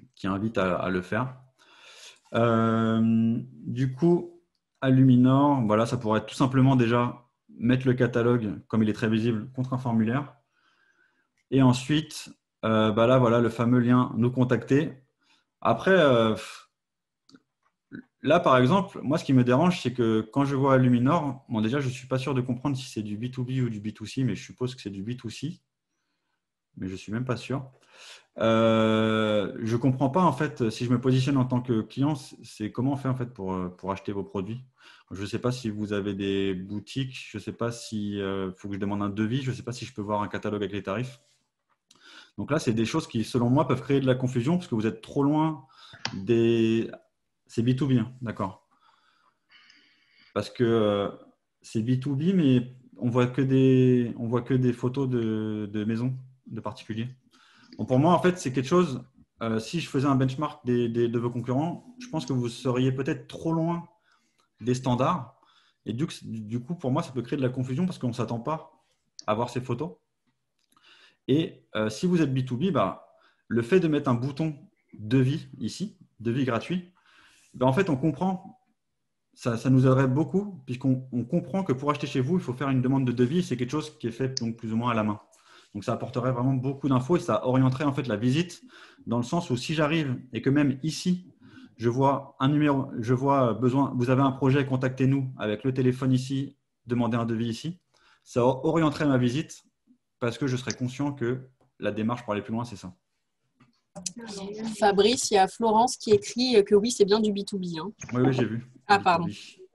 qui invite à, à le faire. Euh, du coup, à Luminor, voilà, ça pourrait être tout simplement déjà mettre le catalogue, comme il est très visible, contre un formulaire. Et ensuite, euh, bah là, voilà, le fameux lien « Nous contacter ». Après, euh, là, par exemple, moi, ce qui me dérange, c'est que quand je vois Luminor, bon, déjà, je ne suis pas sûr de comprendre si c'est du B deux B ou du B deux C, mais je suppose que c'est du B deux C. Mais je ne suis même pas sûr. Euh, je ne comprends pas, en fait, si je me positionne en tant que client, c'est comment on fait en fait, pour, pour acheter vos produits. Je ne sais pas si vous avez des boutiques, je ne sais pas s'il euh, faut que je demande un devis, je ne sais pas si je peux voir un catalogue avec les tarifs. Donc là, c'est des choses qui, selon moi, peuvent créer de la confusion parce que vous êtes trop loin des… C'est B deux B, hein, d'accord. Parce que euh, c'est B deux B, mais on voit que des, on voit que des photos de, de maisons, de particuliers. Donc pour moi, en fait, c'est quelque chose… Euh, si je faisais un benchmark des, des, de vos concurrents, je pense que vous seriez peut-être trop loin des standards. Et du, du coup, pour moi, ça peut créer de la confusion parce qu'on ne s'attend pas à voir ces photos. Et euh, si vous êtes B deux B, bah, le fait de mettre un bouton devis ici, devis gratuit, bah, en fait, on comprend, ça, ça nous aiderait beaucoup, puisqu'on on comprend que pour acheter chez vous, il faut faire une demande de devis. C'est quelque chose qui est fait donc, plus ou moins à la main. Donc, ça apporterait vraiment beaucoup d'infos et ça orienterait en fait la visite dans le sens où si j'arrive et que même ici, je vois un numéro, je vois besoin, vous avez un projet, contactez-nous avec le téléphone ici, demandez un devis ici, ça orienterait ma visite parce que je serais conscient que la démarche pour aller plus loin, c'est ça. Fabrice, il y a Florence qui écrit que oui, c'est bien du B deux B. Hein. Oui, oui, j'ai vu. Ah, pardon.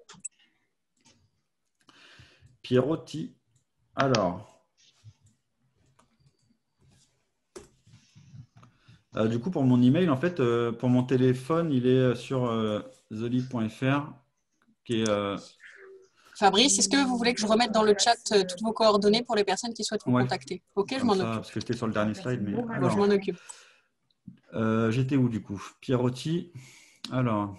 Pierrotti. Alors. Euh, du coup, pour mon email, en fait, euh, pour mon téléphone, il est sur euh, thelead point f r. Qui est, euh... Fabrice, est-ce que vous voulez que je remette dans le chat euh, toutes vos coordonnées pour les personnes qui souhaitent vous ouais. contacter? Ok, Comme je m'en ça, occupe. Parce que j'étais sur le dernier slide. Mais... Bon, Alors, je m'en occupe. Euh, J'étais où du coup? Pierrotti. Alors.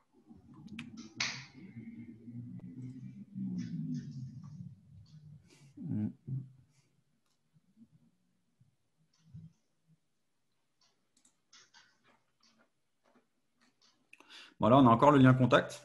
Voilà, on a encore le lien contact.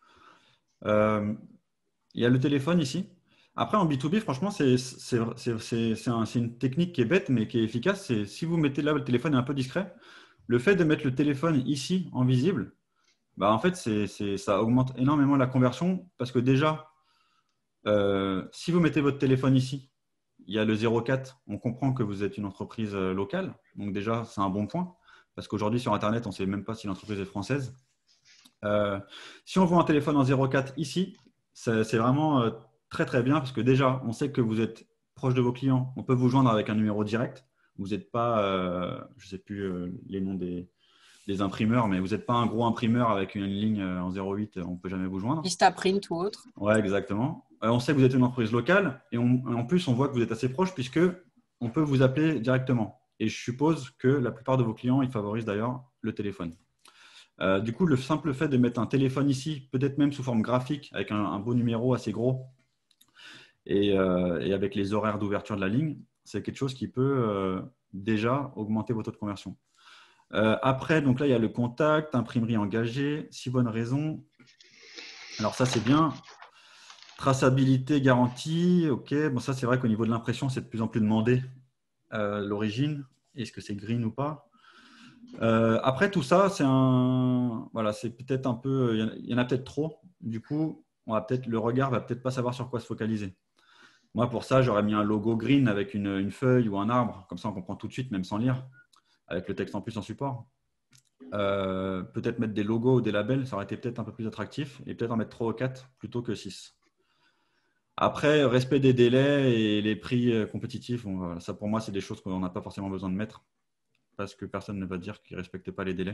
Euh, il y a le téléphone ici. Après, en B deux B, franchement, c'est un, une technique qui est bête, mais qui est efficace. C'est si vous mettez là, le téléphone est un peu discret, le fait de mettre le téléphone ici, en visible, bah, en fait, c'est, c'est, ça augmente énormément la conversion parce que déjà, euh, si vous mettez votre téléphone ici, il y a le zéro quatre, on comprend que vous êtes une entreprise locale. Donc déjà, c'est un bon point parce qu'aujourd'hui, sur Internet, on ne sait même pas si l'entreprise est française. Euh, si on voit un téléphone en zéro quatre ici, c'est vraiment euh, très très bien parce que déjà, on sait que vous êtes proche de vos clients. On peut vous joindre avec un numéro direct. Vous n'êtes pas, euh, je ne sais plus euh, les noms des, des imprimeurs, mais vous n'êtes pas un gros imprimeur avec une ligne en zéro huit. On ne peut jamais vous joindre. Vistaprint ou autre. Ouais, exactement. Euh, on sait que vous êtes une entreprise locale et on, en plus, on voit que vous êtes assez proche puisque on peut vous appeler directement. Et je suppose que la plupart de vos clients, ils favorisent d'ailleurs le téléphone. Euh, du coup, le simple fait de mettre un téléphone ici, peut-être même sous forme graphique, avec un, un beau numéro assez gros et, euh, et avec les horaires d'ouverture de la ligne, c'est quelque chose qui peut euh, déjà augmenter vos taux de conversion. Euh, après, donc là, il y a le contact, imprimerie engagée, six bonnes raisons. Alors ça, c'est bien. Traçabilité garantie, ok. Bon, ça, c'est vrai qu'au niveau de l'impression, c'est de plus en plus demandé euh, l'origine. Est-ce que c'est green ou pas? Euh, après tout ça, c'est un, voilà, c'est peut-être un peu, il y en a, a peut-être trop. Du coup, on va peut-être le regard va peut-être pas savoir sur quoi se focaliser. Moi, pour ça, j'aurais mis un logo green avec une, une feuille ou un arbre, comme ça, on comprend tout de suite, même sans lire, avec le texte en plus en support. Euh, peut-être mettre des logos ou des labels, ça aurait été peut-être un peu plus attractif, et peut-être en mettre trois ou quatre plutôt que six. Après, respect des délais et les prix compétitifs, bon, voilà, ça pour moi, c'est des choses qu'on n'a pas forcément besoin de mettre, parce que personne ne va dire qu'ils ne respectent pas les délais.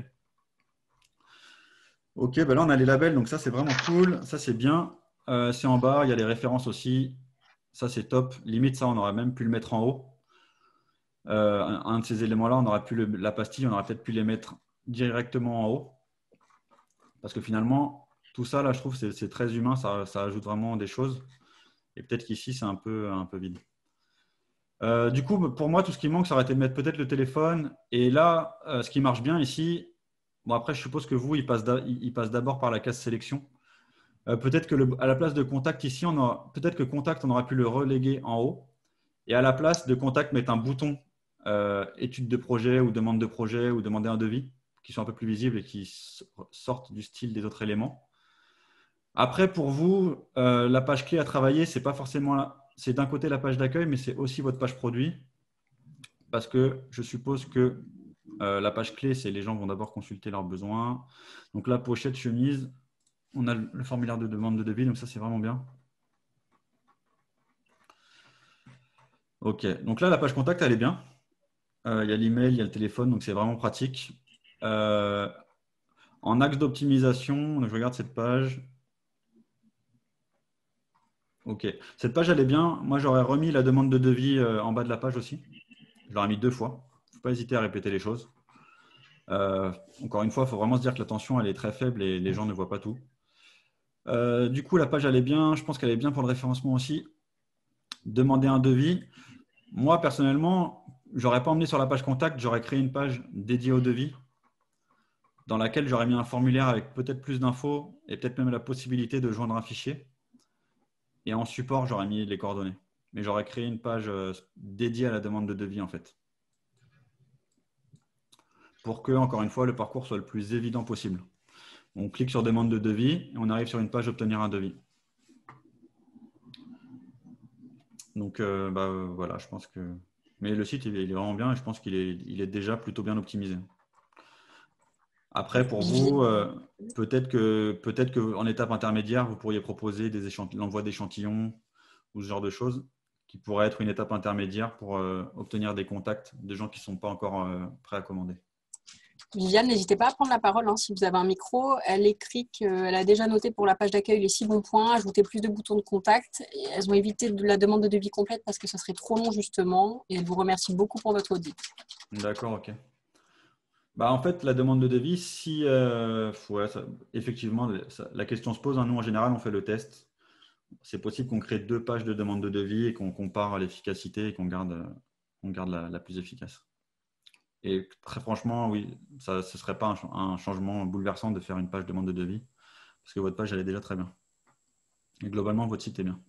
Ok, ben là on a les labels, donc ça c'est vraiment cool, ça c'est bien. Euh, c'est en bas, il y a les références aussi, ça c'est top. Limite ça, on aurait même pu le mettre en haut. Euh, un, un de ces éléments-là, on aurait pu le, la pastille, on aurait peut-être pu les mettre directement en haut. Parce que finalement, tout ça là, je trouve c'est, c'est très humain, ça, ça ajoute vraiment des choses. Et peut-être qu'ici c'est un peu, un peu vide. Euh, du coup, pour moi, tout ce qui manque, ça aurait été de mettre peut-être le téléphone. Et là, euh, ce qui marche bien ici, bon après, je suppose que vous, il passe d'abord par la case sélection. Euh, peut-être que le, à la place de contact ici, on aura, peut-être que contact, on aurait pu le reléguer en haut. Et à la place de contact, mettre un bouton euh, étude de projet ou demande de projet ou demander un devis, qui sont un peu plus visibles et qui sortent du style des autres éléments. Après, pour vous, euh, la page clé à travailler, c'est pas forcément la, c'est d'un côté la page d'accueil, mais c'est aussi votre page produit. Parce que je suppose que euh, la page clé, c'est les gens vont d'abord consulter leurs besoins. Donc la pochette, chemise, on a le formulaire de demande de devis, donc ça, c'est vraiment bien. OK, donc là, la page contact, elle est bien. Euh, il y a l'email, il y a le téléphone, donc c'est vraiment pratique. Euh, en axe d'optimisation, je regarde cette page. OK. Cette page, elle est bien. Moi, j'aurais remis la demande de devis euh, en bas de la page aussi. Je l'aurais mis deux fois. Il ne faut pas hésiter à répéter les choses. Euh, encore une fois, il faut vraiment se dire que la tension, elle est très faible et les gens ne voient pas tout. Euh, du coup, la page, elle est bien. Je pense qu'elle est bien pour le référencement aussi. Demander un devis. Moi, personnellement, je n'aurais pas emmené sur la page contact. J'aurais créé une page dédiée au devis dans laquelle j'aurais mis un formulaire avec peut-être plus d'infos et peut-être même la possibilité de joindre un fichier. Et en support, j'aurais mis les coordonnées. Mais j'aurais créé une page dédiée à la demande de devis, en fait. Pour que, encore une fois, le parcours soit le plus évident possible. On clique sur demande de devis et on arrive sur une page obtenir un devis. Donc, euh, bah, voilà, je pense que… Mais le site, il est, il est vraiment bien et je pense qu'il est, il est déjà plutôt bien optimisé. Après, pour vous, euh, peut-être que, peut-être qu'en étape intermédiaire, vous pourriez proposer des l'envoi d'échantillons ou ce genre de choses qui pourraient être une étape intermédiaire pour euh, obtenir des contacts de gens qui ne sont pas encore euh, prêts à commander. Viviane, n'hésitez pas à prendre la parole hein, si vous avez un micro. Elle écrit qu'elle a déjà noté pour la page d'accueil les six bons points, ajouter plus de boutons de contact. Et elles ont évité de la demande de devis complète parce que ça serait trop long justement. Et elle vous remercie beaucoup pour votre audit. D'accord, ok. Bah, en fait, la demande de devis, si euh, ouais, ça, effectivement, ça, la question se pose. Hein, nous, en général, on fait le test. C'est possible qu'on crée deux pages de demande de devis et qu'on compare l'efficacité et qu'on garde, on garde la, la plus efficace. Et très franchement, oui, ça, ce ne serait pas un, un changement bouleversant de faire une page de demande de devis parce que votre page, elle est déjà très bien. Et globalement, votre site est bien.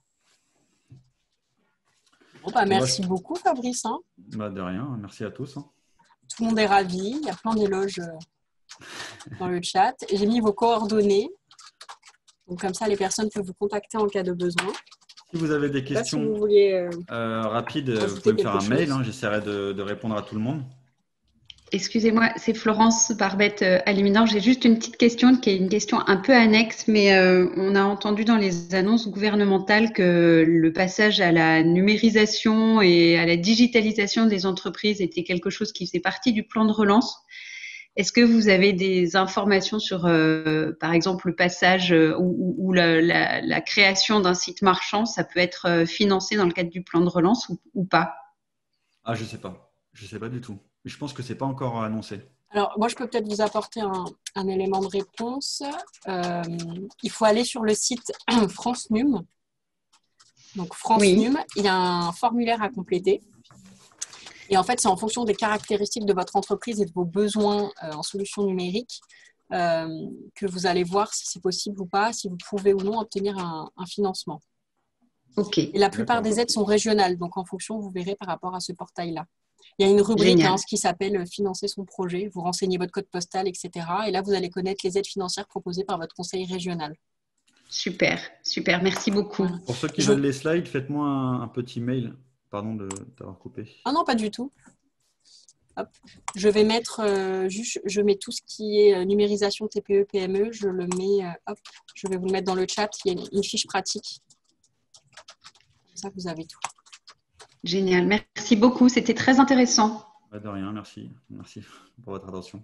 Bon, bah, merci bah, beaucoup, Fabrice. Hein. Bah, de rien, merci à tous. Hein. Tout le monde est ravi. Il y a plein d'éloges dans le chat. J'ai mis vos coordonnées. Donc, comme ça, les personnes peuvent vous contacter en cas de besoin. Si vous avez des questions si vous voulez, euh, euh, rapides, vous pouvez me faire un chose. mail. Hein, J'essaierai de, de répondre à tout le monde. Excusez-moi, c'est Florence Barbette euh, Aluminor. J'ai juste une petite question qui est une question un peu annexe, mais euh, on a entendu dans les annonces gouvernementales que le passage à la numérisation et à la digitalisation des entreprises était quelque chose qui faisait partie du plan de relance. Est-ce que vous avez des informations sur, euh, par exemple, le passage euh, ou, ou la, la, la création d'un site marchand, ça peut être euh, financé dans le cadre du plan de relance ou, ou pas? Ah, je ne sais pas. Je ne sais pas du tout. Je pense que ce n'est pas encore annoncé. Alors, moi, je peux peut-être vous apporter un, un élément de réponse. Euh, il faut aller sur le site France Num. Donc, France oui. Num, il y a un formulaire à compléter. Et en fait, c'est en fonction des caractéristiques de votre entreprise et de vos besoins euh, en solutions numériques euh, que vous allez voir si c'est possible ou pas, si vous pouvez ou non obtenir un, un financement. Okay. Et la plupart des aides sont régionales. Donc, en fonction, vous verrez par rapport à ce portail-là. Il y a une rubrique hein, qui s'appelle « Financer son projet ». Vous renseignez votre code postal, et cetera. Et là, vous allez connaître les aides financières proposées par votre conseil régional. Super, super. Merci beaucoup. Voilà. Pour ceux qui Je... veulent les slides, faites-moi un, un petit mail. Pardon de t'avoir coupé. Ah non, pas du tout. Hop. Je vais mettre euh, juste, je mets tout ce qui est euh, numérisation T P E, P M E. Je le mets, euh, hop, je vais vous le mettre dans le chat. Il y a une, une fiche pratique. Comme ça, vous avez tout. Génial, merci beaucoup, c'était très intéressant. Bah de rien, merci. Merci pour votre attention.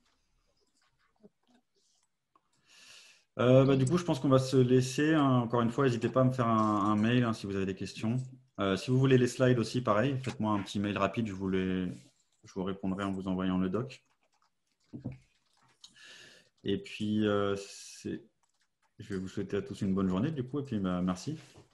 Euh, bah, du coup, je pense qu'on va se laisser. Hein. Encore une fois, n'hésitez pas à me faire un, un mail hein, si vous avez des questions. Euh, si vous voulez les slides aussi, pareil, faites-moi un petit mail rapide, je vous, les, je vous répondrai en vous envoyant le doc. Et puis, euh, je vais vous souhaiter à tous une bonne journée, du coup, et puis bah, merci.